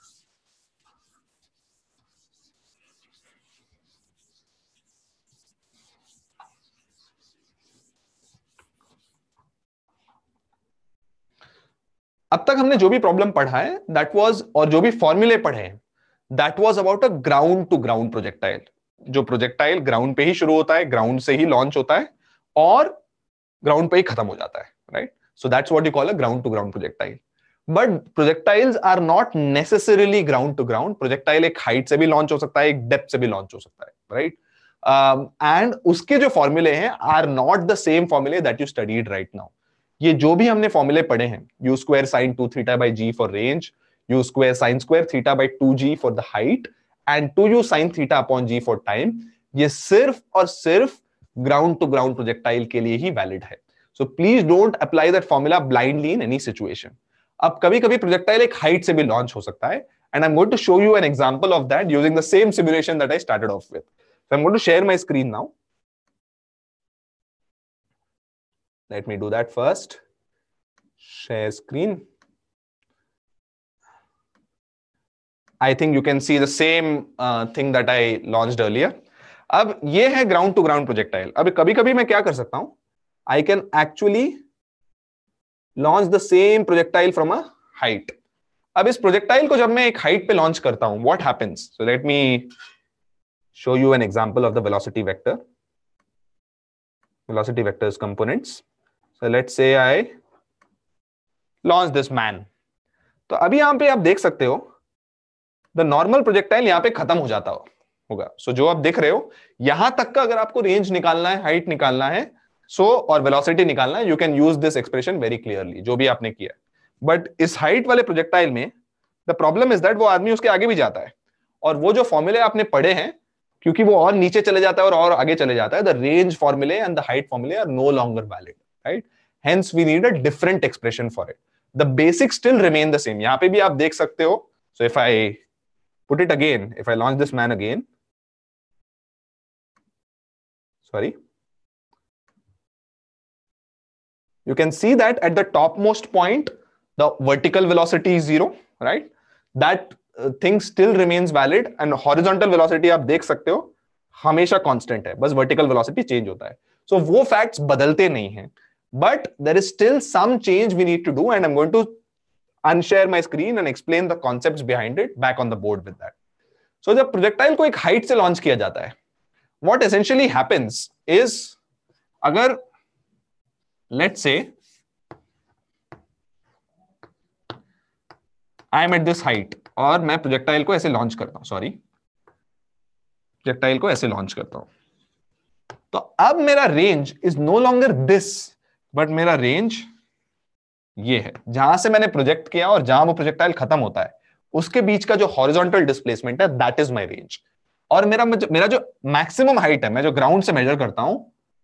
अब तक हमने जो भी प्रॉब्लम पढ़ा है दैट वाज, और जो भी फॉर्मूले पढ़े हैं that was about a ground to ground projectile. जो प्रोजेक्टाइल ग्राउंड पे ही शुरू होता है, ग्राउंड से ही लॉन्च होता है और ग्राउंड पे ही खत्म हो जाता है, right. So that's what you call a ground to ground projectile. But projectiles are not necessarily ground to ground. Projectile एक हाइट से भी लॉन्च हो सकता है, एक डेप्थ से भी लॉन्च हो सकता है, राइट. एंड उसके जो फॉर्मूले हैं आर नॉट द सेम फॉर्मूले that you studied right now. ये जो भी हमने फॉर्मूले पढ़े हैं, u square sine 2 theta by g for range, u square sine square theta by 2g for the height and 2u sine theta upon g for time, ये सिर्फ और सिर्फ ग्राउंड टू ग्राउंड प्रोजेक्टाइल के लिए ही वैलिड है. So please don't apply that formula blindly in any situation. अब कभी कभी प्रोजेक्टाइल एक हाइट से भी लॉन्च हो सकता है, and I'm going to show you an example of that using the same simulation that I started off with. So I'm going to share my screen now. Let me do that first. Share screen. I think you can see the same thing that I launched earlier. अब ये है ground to ground projectile. अब कभी कभी मैं क्या कर सकता हूं, I can actually launch the same projectile from a height. अब इस प्रोजेक्टाइल को जब मैं एक हाइट पे लॉन्च करता हूं, what happens? So let me show you an example of the velocity vector. Velocity vectors components. So let's say I launch this man. तो अभी यहां पे आप देख सकते हो द नॉर्मल प्रोजेक्टाइल यहां पे खत्म हो जाता होगा. सो जो आप देख रहे हो यहां तक का अगर आपको रेंज निकालना है, हाइट निकालना है, और वेलोसिटी निकालना है, you can use this expression very clearly, जो भी आपने किया. बट इस हाइट वाले प्रोजेक्टाइल में द प्रॉब्लम इज दैट वो आदमी उसके आगे भी जाता है, और वो जो फॉर्मूले आपने पढ़े हैं, क्योंकि वो और नीचे चले जाता है और आगे चले जाता है, द रेंज फॉर्मूले एंड द हाइट फॉर्मूले are no longer valid, right? Hence we need a different expression for it. The basic still remain the same. यहां पे भी आप देख सकते हो. So if I put it again, if I launch this man again, sorry, you can see that at the topmost point the vertical velocity is 0, right? That thing still remains valid, and horizontal velocity आप देख सकते हो हमेशा constant है, बस vertical velocity change होता है. So वो facts बदलते नहीं हैं, but there is still some change we need to do, and I'm going to unshare my screen and explain the concepts behind it back on the board with that. So जब projectile को एक height से launch किया जाता है, what essentially happens is, अगर let's say I am at this height और मैं प्रोजेक्टाइल को ऐसे लॉन्च करता हूं, सॉरी, प्रोजेक्टाइल को ऐसे लॉन्च करता हूं, तो अब मेरा range is no longer this, but मेरा रेंज ये है. जहां से मैंने प्रोजेक्ट किया और जहां वो प्रोजेक्टाइल खत्म होता है, उसके बीच का जो हॉरिजॉन्टल डिस्प्लेसमेंट है, दैट इज माय रेंज. और मेरा जो मैक्सिमम हाइट है, मैं जो ग्राउंड से मेजर करता हूं,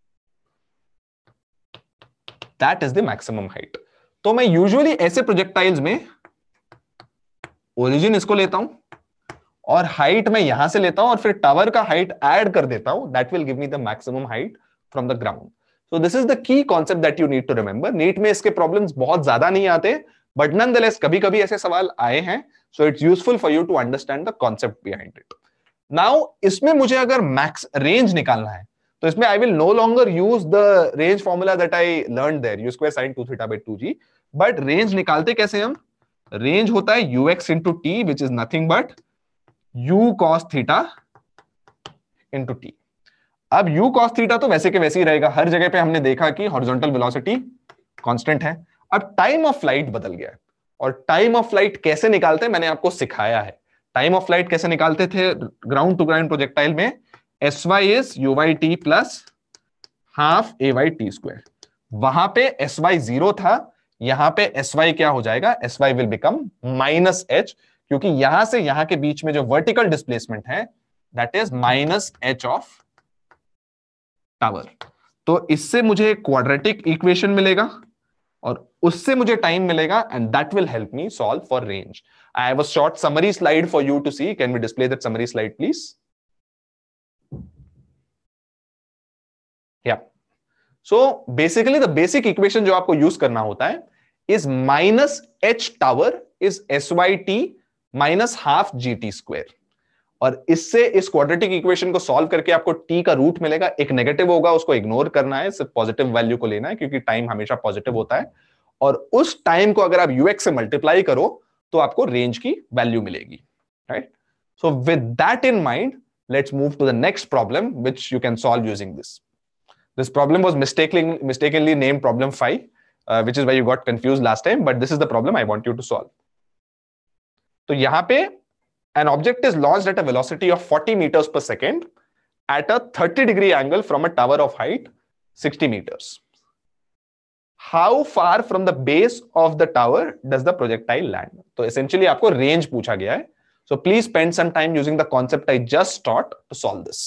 that is the maximum height. तो मैं यूजुअली ऐसे प्रोजेक्टाइल्स में ओरिजिन इसको लेता हूं और हाइट में यहां से लेता हूं और फिर टावर का हाइट ऐड कर देता हूं. That will give me the maximum height from the ground. So this is the key concept that you need to remember. NEET में इसके प्रॉब्लम्स बहुत ज्यादा नहीं आते, बट नॉनदलेस कभी कभी ऐसे सवाल आए हैं. So it's useful for you to understand the concept behind it. Now इसमें मुझे अगर मैक्स रेंज निकालना है, तो इसमें I will no longer use the range formula that I learn there, u square sine 2 theta by 2g. बट रेंज निकालते कैसे हम? रेंज होता है ux into t, which is nothing but u cos theta into t. अब u cos theta तो वैसे के वैसे ही रहेगा. हर जगह पे हमने देखा कि हॉरिजॉन्टल वेलोसिटी कांस्टेंट है. अब टाइम ऑफ फ्लाइट बदल गया है, और टाइम ऑफ फ्लाइट कैसे निकालते हैं मैंने आपको सिखाया है. टाइम ऑफ फ्लाइट कैसे निकालते थे ग्राउंड टू ग्राउंड प्रोजेक्टाइल में? sy is uy_t plus half ay_t square. वहां पे sy 0 था, यहां पे sy क्या हो जाएगा? sy will become minus h, क्योंकि यहां से यहां के बीच में जो वर्टिकल डिस्प्लेसमेंट है, that is minus h of tower. तो इससे मुझे क्वाड्रेटिक इक्वेशन मिलेगा और उससे मुझे टाइम मिलेगा, and that will help me solve for range. I have a short summary slide for you to see. Can we display that summary slide please? या so basically the basic equation जो आपको use करना होता है is minus H tower is sy_t minus half gt square. और इससे इस quadratic equation को सॉल्व करके आपको t का रूट मिलेगा. एक नेगेटिव होगा, उसको इग्नोर करना है, सिर्फ पॉजिटिव वैल्यू को लेना है, क्योंकि टाइम हमेशा पॉजिटिव होता है. और उस टाइम को अगर आप ux से मल्टीप्लाई करो तो आपको रेंज की वैल्यू मिलेगी, right? So with that in mind, let's move to the next problem which you can solve using this. This problem was mistakenly named problem 5, which is why you got confused last time, but this is the problem I want you to solve. तो यहां पे an object is launched at a velocity of 40 meters per second at a 30-degree angle from a tower of height 60 meters. How far from the base of the tower does the projectile land. तो essentially आपको range पूछा गया है. So please spend some time using the concept I just taught to solve this.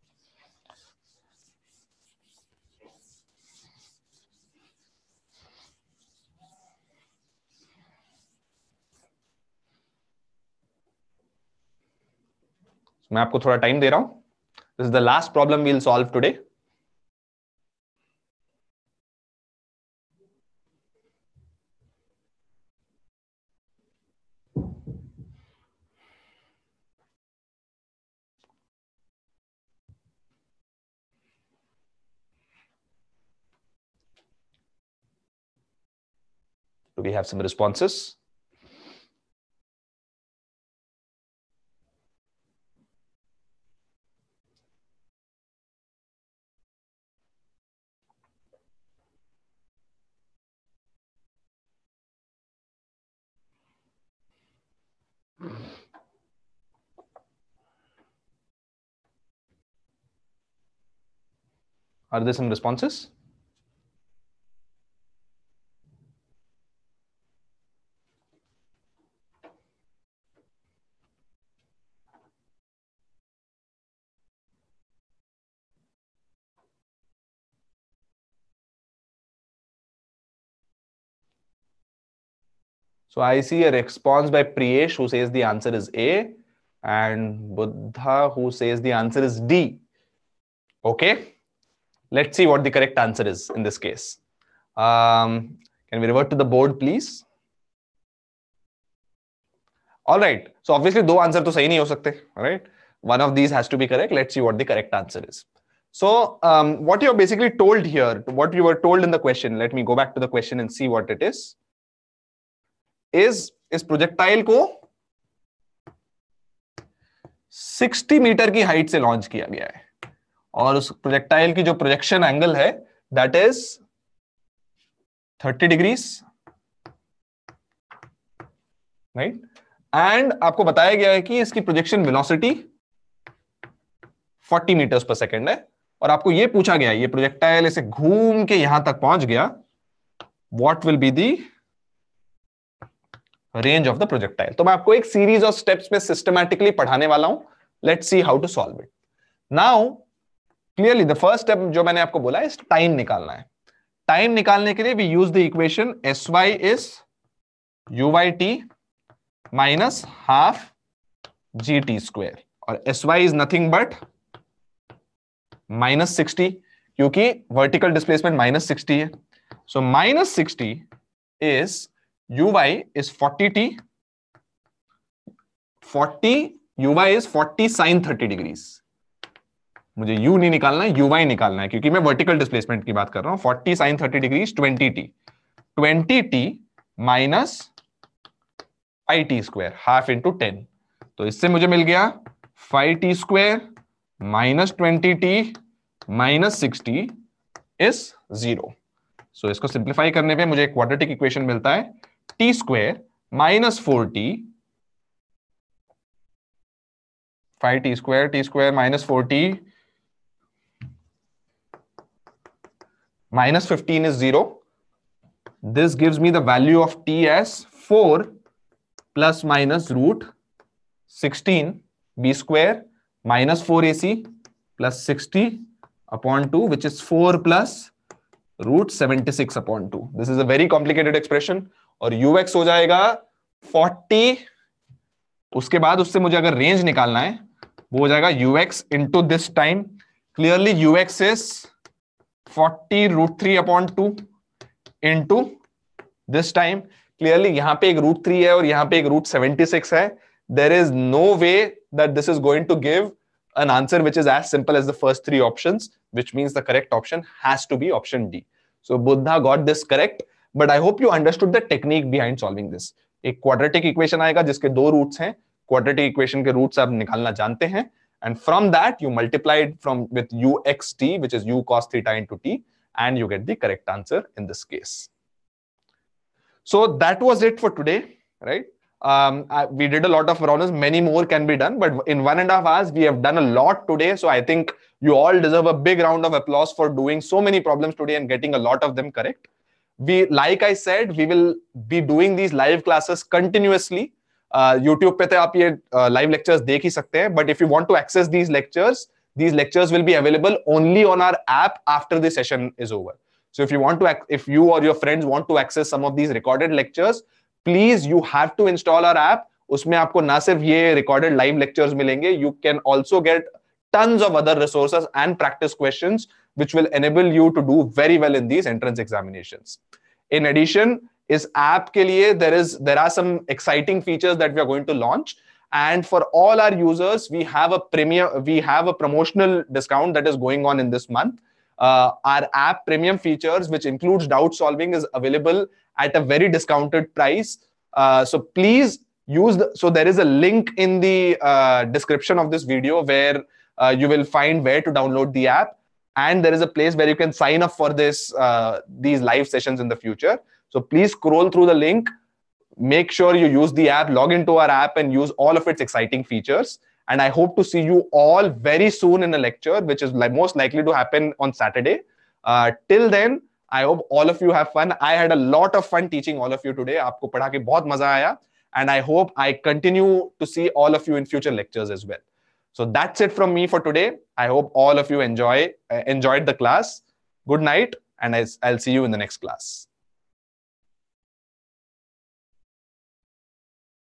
मैं आपको थोड़ा time दे रहा हूं. This is the last problem we will solve today. Do we have some responses? Are there some responses? So I see a response by Priyesh who says the answer is A, and Buddha who says the answer is D. Okay, let's see what the correct answer is in this case. Can we revert to the board, please? All right. So obviously, दो answer तो सही नहीं हो सकते. All right. One of these has to be correct. Let's see what the correct answer is. So what you're basically told here, what you were told in the question, let me go back to the question and see what it is इस projectile को 60 metre की height से launch किया गया है और उस projectile की जो प्रोजेक्शन एंगल है that is 30 degrees, right. And आपको बताया गया है कि इसकी projection velocity 40 metres per second है और आपको यह पूछा गया ये प्रोजेक्टाइल इसे घूम के यहां तक पहुंच गया, what will be the range of the projectile. तो मैं आपको एक सीरीज ऑफ स्टेप्स में सिस्टमैटिकली पढ़ाने वाला हूं. Let's see how to solve it. Now clearly the first step जो मैंने आपको बोला है टाइम निकालना है. टाइम निकालने के लिए we use the equation sy is uyt minus half gt square और sy इज नथिंग बट -60 क्योंकि वर्टिकल डिस्प्लेसमेंट -60 है. So -60 is uy is 40t, 40 uy is 40 sin 30 degrees. मुझे u नहीं निकालना है, uy निकालना है क्योंकि मैं वर्टिकल डिस्प्लेसमेंट की बात कर रहा हूं. 40 sin 30 degrees 20t minus 5t square half into 10. तो इससे मुझे मिल गया 5t square minus 20t minus 60 is 0. सो इसको सिंप्लीफाई करने पे मुझे एक क्वाड्रेटिक इक्वेशन मिलता है t square minus 4t 5t square minus 4t minus 15 is 0. This gives me the value of t as 4 plus minus root 16 b square minus 4ac plus 60 upon 2 which is 4 plus root 76 upon 2. This is a very complicated expression. और ux हो जाएगा 40. उसके बाद उससे मुझे अगर range निकालना है वो हो जाएगा ux into this time. Clearly ux is 40 root 3 upon 2 into this time. Clearly यहां पे एक root 3 है और यहां पे एक root 76 है. There is no way that this is going to give an answer which is as simple as the first three options, which means the correct option has to be option D. So Buddha got this correct, but I hope you understood the technique behind solving this. एक quadratic equation आएगा जिसके दो roots हैं. Quadratic equation के roots आप निकालना जानते हैं. And from that, you multiply it with uxt, which is u cos theta into t, and you get the correct answer in this case. So that was it for today, right? We did a lot of problems. Many more can be done, but in 1.5 hours, we have done a lot today. So I think you all deserve a big round of applause for doing so many problems today and getting a lot of them correct. like I said, we will be doing these live classes continuously. YouTube पे तो आप ये live lectures देख ही सकते हैं, but if you want to access these lectures will be available only on our app after the session is over. So if you or your friends want to access some of these recorded lectures, please you have to install our app. उसमें आपको ना सिर्फ ये recorded live lectures मिलेंगे, you can also get tons of other resources and practice questions which will enable you to do very well in these entrance examinations. In addition, इस app के लिए there are some exciting features that we are going to launch, and for all our users we have a promotional discount that is going on in this month. Our app premium features, which includes doubt solving, is available at a very discounted price. So please so there is a link in the description of this video where you will find where to download the app, and there is a place where you can sign up for these live sessions in the future. So please scroll through the link, make sure you use the app, log into our app and use all of its exciting features. And I hope to see you all very soon in a lecture, which is most likely to happen on Saturday. Till then, I hope all of you have fun. I had a lot of fun teaching all of you today. आपको पढ़ा के बहुत मजा आया. And I hope I continue to see all of you in future lectures as well. So that's it from me for today. I hope all of you enjoyed the class. Good night, and I'll see you in the next class.